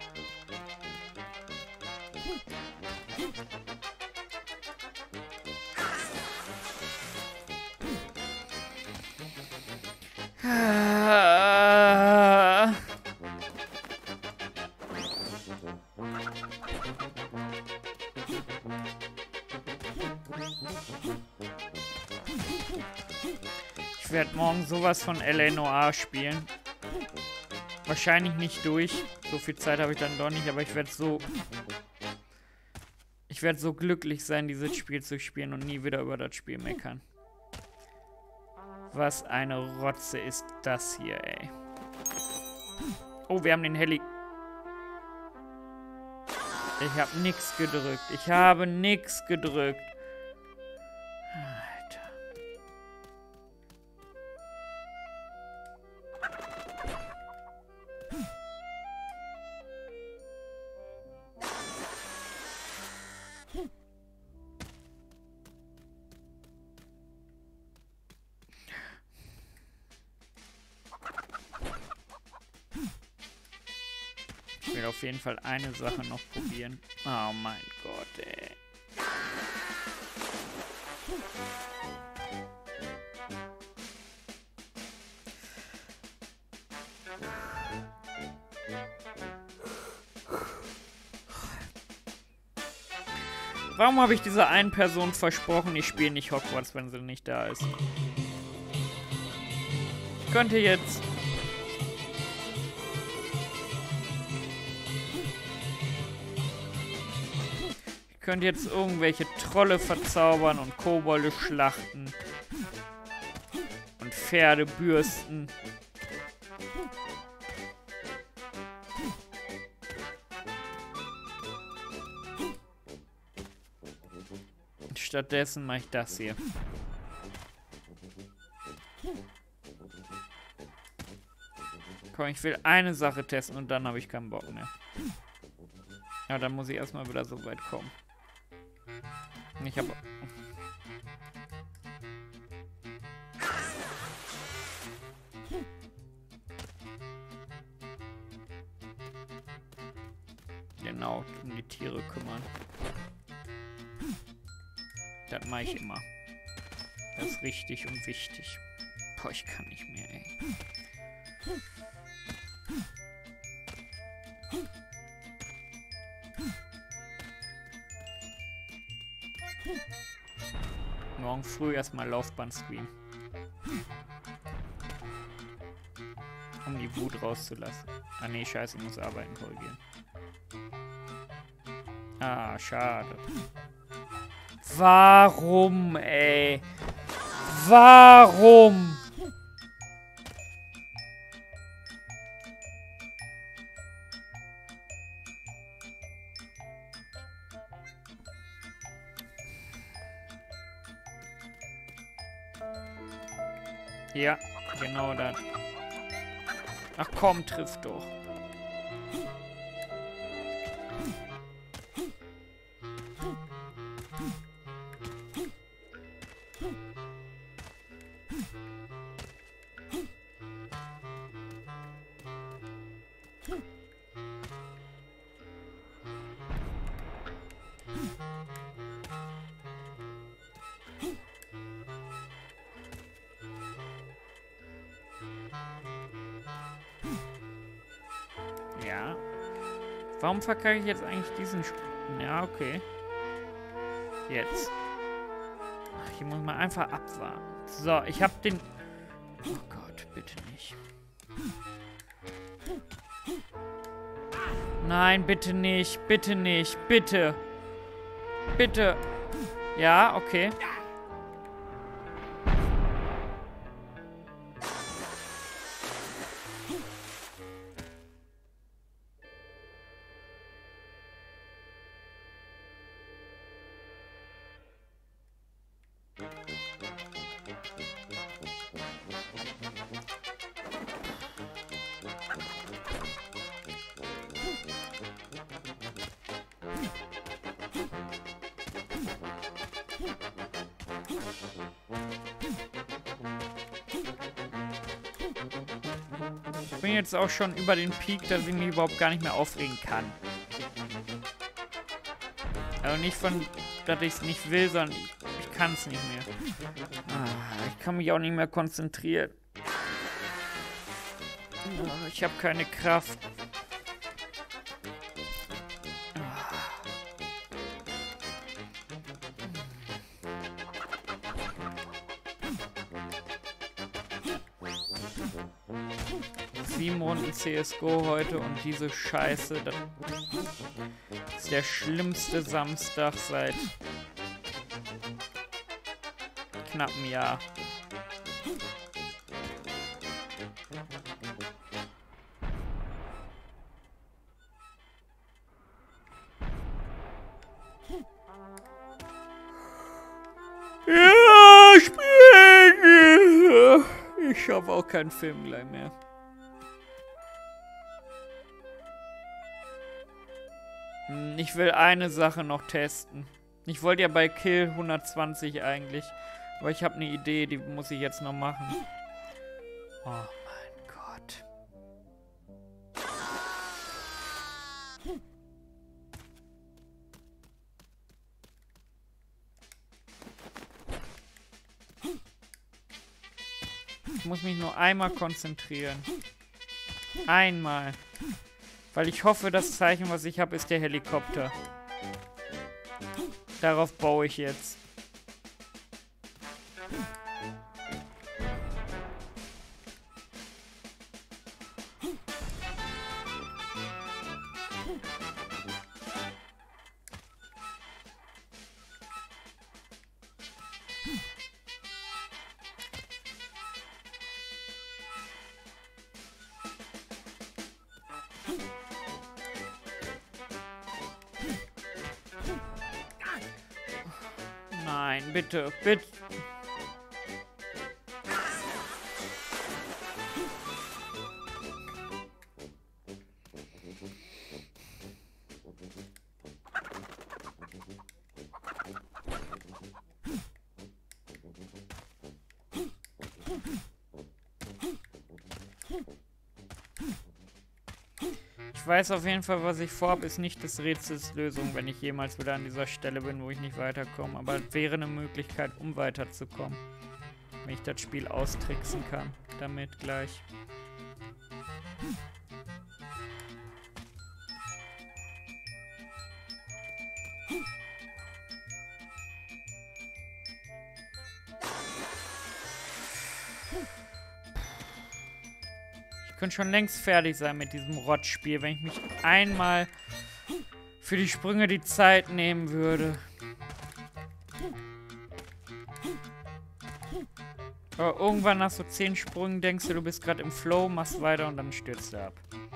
Ich werde morgen sowas von L.A. Noire spielen. Wahrscheinlich nicht durch. So viel Zeit habe ich dann doch nicht, aber ich werde so... Ich werde so glücklich sein, dieses Spiel zu spielen und nie wieder über das Spiel meckern. Was eine Rotze ist das hier, ey. Oh, wir haben den Heli... Ich habe nichts gedrückt. Ich habe nichts gedrückt. Alter. Ich will auf jeden Fall eine Sache noch probieren. Oh mein Gott, ey. Warum habe ich dieser einen Person versprochen, ich spiele nicht Hogwarts, wenn sie nicht da ist? Ich könnte jetzt... Ich könnte jetzt irgendwelche Trolle verzaubern und Kobolde schlachten. Und Pferde bürsten. Und stattdessen mache ich das hier. Komm, ich will eine Sache testen und dann habe ich keinen Bock mehr. Ja, dann muss ich erstmal wieder so weit kommen. Ich habe... Genau, um die Tiere kümmern. Das mache ich immer. Das ist richtig und wichtig. Boah, ich kann nicht mehr, ey. Morgen früh erstmal Laufband-Stream. Um die Wut rauszulassen. Ah nee, scheiße, ich muss arbeiten korrigieren. Ah, schade. Warum, ey? Warum? Ja, genau das. Ach komm, trifft doch. Ja. Warum verkacke ich jetzt eigentlich diesen... Ja, okay. Jetzt. Ach, hier muss man einfach abwarten. So, ich habe den... Oh Gott, bitte nicht. Nein, bitte nicht. Bitte nicht. Bitte. Bitte. Ja, okay. Ich bin jetzt auch schon über den Peak, dass ich mich überhaupt gar nicht mehr aufregen kann. Also nicht von, dass ich es nicht will, sondern ich kann es nicht mehr. Ich kann mich auch nicht mehr konzentrieren. Ich habe keine Kraft. Runden CSGO heute und diese Scheiße, das ist der schlimmste Samstag seit knapp einem Jahr. Ja, spielen! Ich schaffe auch keinen Film gleich mehr. Ich will eine Sache noch testen. Ich wollte ja bei Kill 120 eigentlich. Aber ich habe eine Idee, die muss ich jetzt noch machen. Oh mein Gott. Ich muss mich nur einmal konzentrieren. Einmal. Weil ich hoffe, das Zeichen, was ich habe, ist der Helikopter. Darauf baue ich jetzt. Nein, bitte, bitte. Ich weiß auf jeden Fall, was ich vorhabe, ist nicht des Rätsels Lösung, wenn ich jemals wieder an dieser Stelle bin, wo ich nicht weiterkomme. Aber es wäre eine Möglichkeit, um weiterzukommen. Wenn ich das Spiel austricksen kann. Damit gleich. Ich könnte schon längst fertig sein mit diesem Rottspiel, wenn ich mich einmal für die Sprünge die Zeit nehmen würde. Aber irgendwann nach so 10 Sprüngen denkst du bist gerade im Flow, machst weiter und dann stürzt du ab.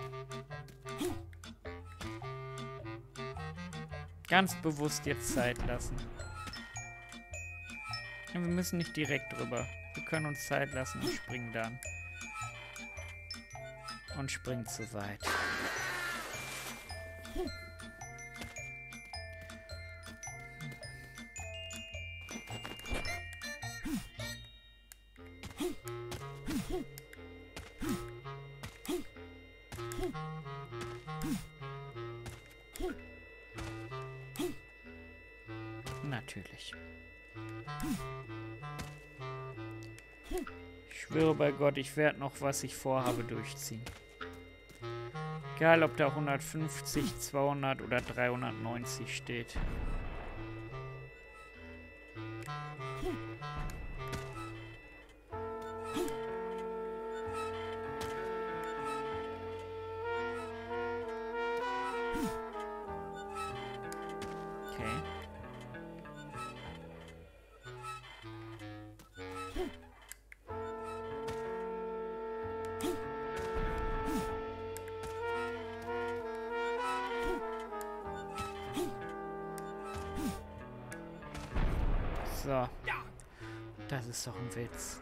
Ganz bewusst jetzt Zeit lassen. Und wir müssen nicht direkt drüber. Wir können uns Zeit lassen und springen dann. Und springt zu weit. Natürlich. Ich schwöre bei Gott, ich werde noch, was ich vorhabe, durchziehen. Egal, ob da 150, 200 oder 390 steht. Okay. So. Das ist doch ein Witz.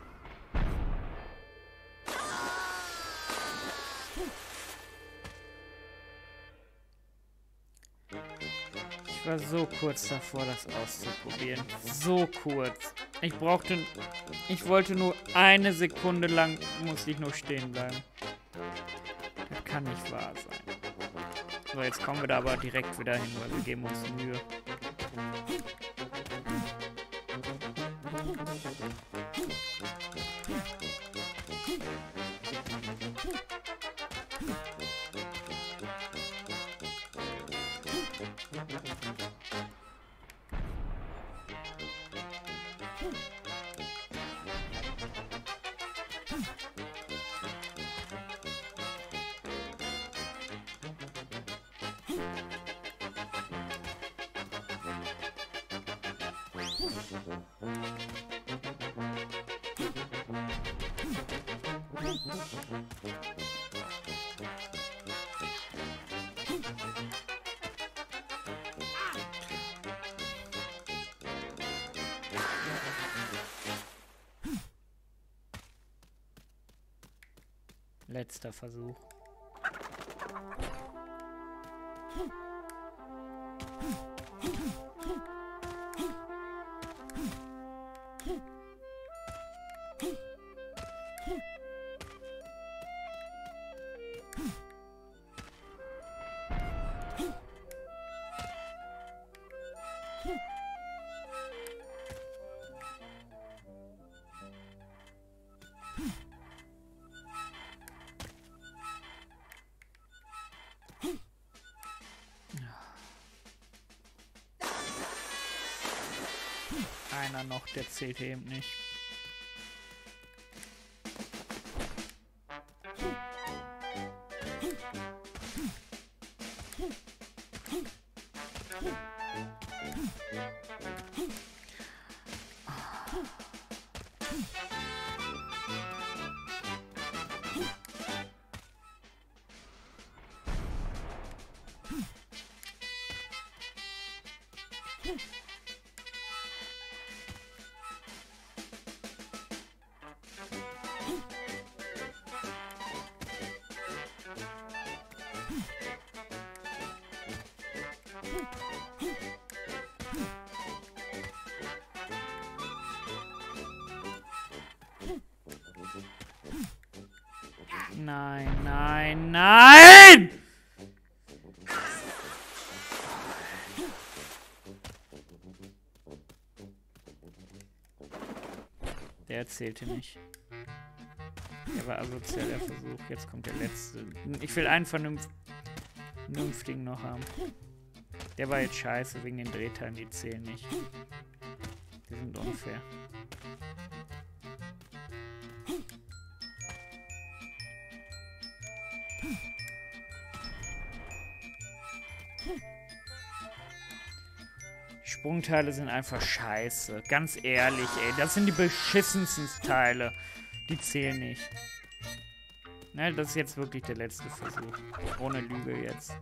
Ich war so kurz davor, das auszuprobieren. So kurz. Ich wollte nur eine Sekunde lang, musste ich nur stehen bleiben. Das kann nicht wahr sein. So, jetzt kommen wir da aber direkt wieder hin, weil wir geben uns Mühe. Letzter Versuch. Einer noch, der zählt eben nicht. Nein, nein, nein! Der erzählte nicht. Der war asozial, der Versuch. Jetzt kommt der letzte. Ich will einen vernünftigen noch haben. Der war jetzt scheiße wegen den Drehteilen, die zählen nicht. Die sind unfair. Die Sprungteile sind einfach scheiße. Ganz ehrlich, ey. Das sind die beschissensten Teile. Die zählen nicht. Ne, das ist jetzt wirklich der letzte Versuch. Ohne Lüge jetzt.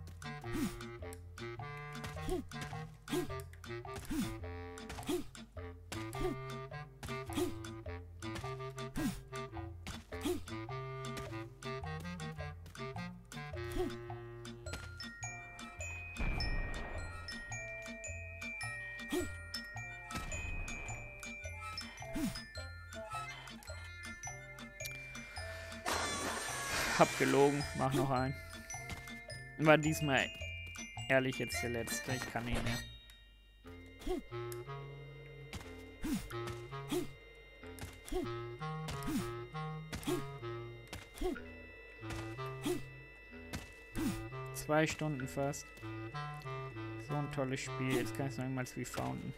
Hab gelogen, mach noch einen. War diesmal ehrlich jetzt der letzte, ich kann nicht mehr. Zwei Stunden fast. So ein tolles Spiel, jetzt kann ich es noch niemals wie Fountain.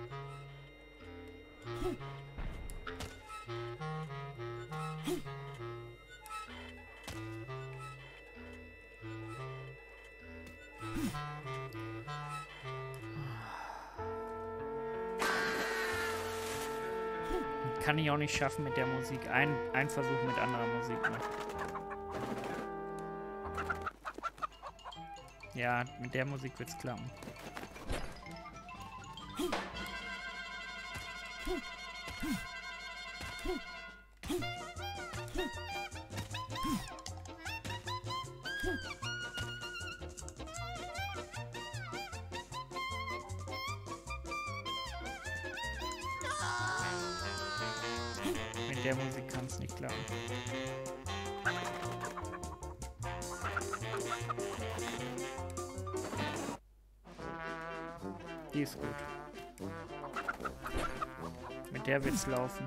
Kann ich auch nicht schaffen mit der Musik. Ein Versuch mit anderer Musik noch. Ja, mit der Musik wird's klappen. Mit der Musik kann es nicht klappen. Die ist gut. Mit der wird's laufen.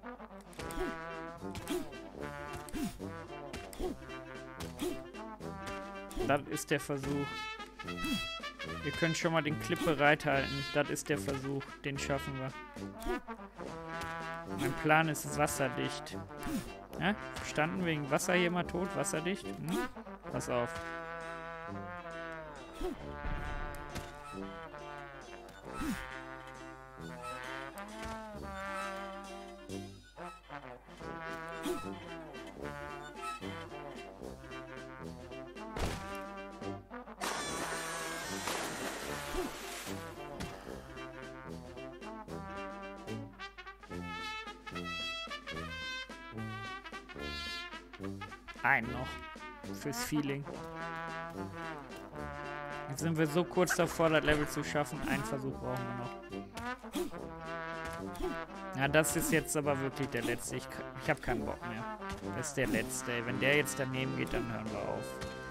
Das ist der Versuch. Ihr könnt schon mal den Clip bereithalten. Das ist der Versuch. Den schaffen wir. Mein Plan ist wasserdicht. Ja? Verstanden? Wegen Wasser hier mal tot? Wasserdicht? Hm? Pass auf. Einen noch. Fürs Feeling. Jetzt sind wir so kurz davor, das Level zu schaffen. Einen Versuch brauchen wir noch. Ja, das ist jetzt aber wirklich der letzte. Ich habe keinen Bock mehr. Das ist der letzte. Ey. Wenn der jetzt daneben geht, dann hören wir auf.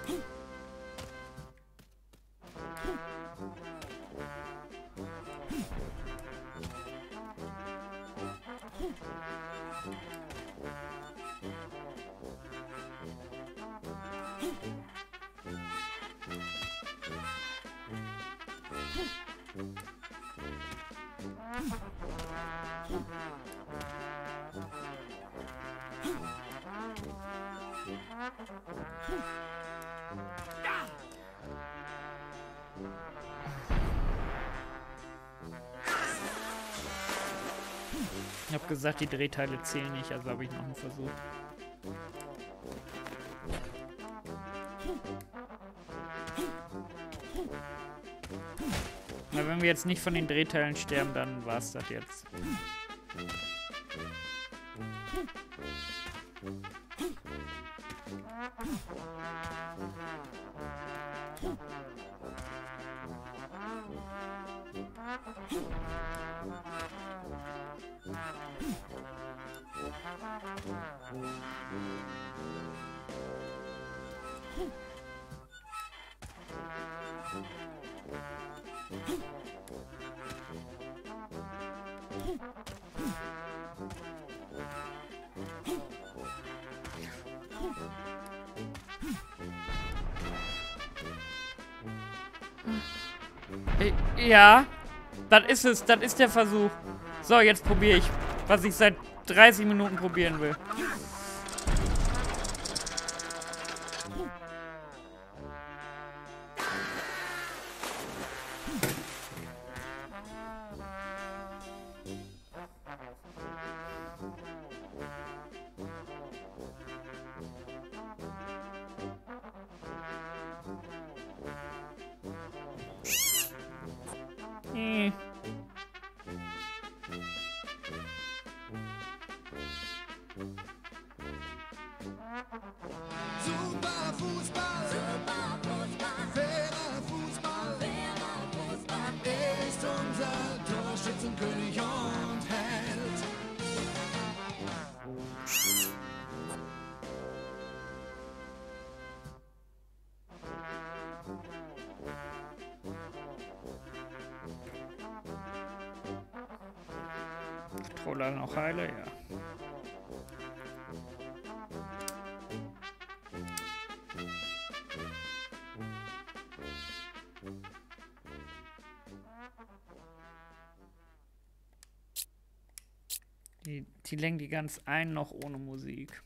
Ich habe gesagt, die Drehteile zählen nicht, also habe ich noch einen Versuch. Na, wenn wir jetzt nicht von den Drehteilen sterben, dann war's das jetzt. Ja, das ist es. Das ist der Versuch. So, jetzt probiere ich, was ich seit 30 Minuten probieren will. Super Fußball, fairer Fußball, er ist unser Torschützenkönig und Held. Controller noch heile, ja. Die lenken die ganz ein, noch ohne Musik.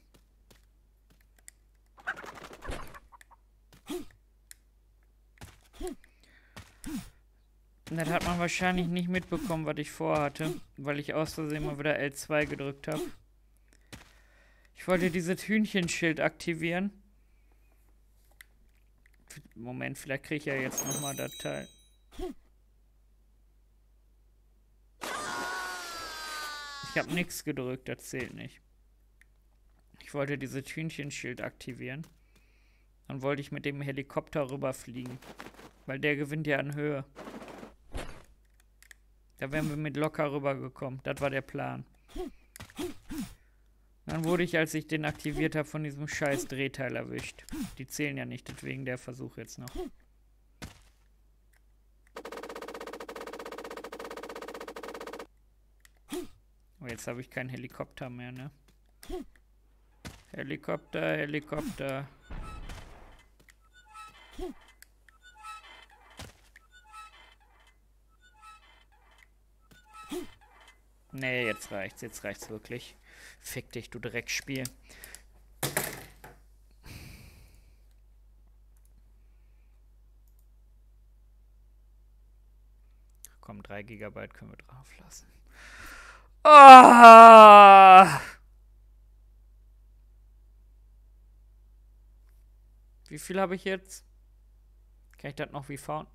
Das hat man wahrscheinlich nicht mitbekommen, was ich vorhatte, weil ich aus Versehen mal wieder L2 gedrückt habe. Ich wollte dieses Hühnchenschild aktivieren. Moment, vielleicht kriege ich ja jetzt nochmal das Teil. Ich habe nichts gedrückt, das zählt nicht. Ich wollte dieses Hühnchenschild aktivieren. Dann wollte ich mit dem Helikopter rüberfliegen. Weil der gewinnt ja an Höhe. Da wären wir mit locker rübergekommen. Das war der Plan. Dann wurde ich, als ich den aktiviert habe, von diesem scheiß Drehteil erwischt. Die zählen ja nicht, deswegen der Versuch jetzt noch. Oh, jetzt habe ich keinen Helikopter mehr, ne? Helikopter, Helikopter. Nee, jetzt reicht's wirklich. Fick dich, du Dreckspiel. Komm, 3 GB können wir drauf lassen. Ah! Wie viel habe ich jetzt? Kann ich das noch wie fahren?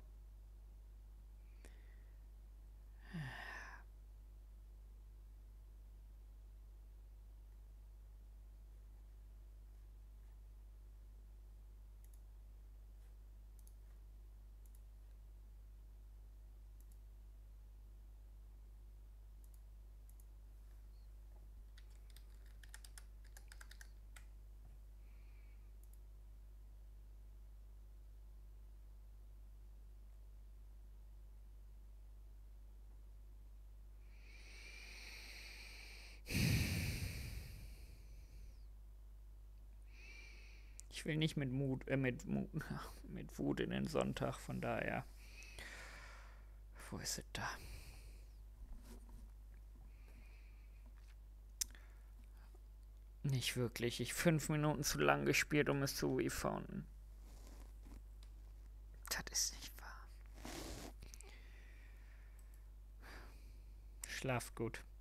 Ich will nicht mit Wut in den Sonntag, von daher. Wo ist es da? Nicht wirklich. Ich 5 Minuten zu lang gespielt, um es zu refounden. Das ist nicht wahr. Schlaft gut.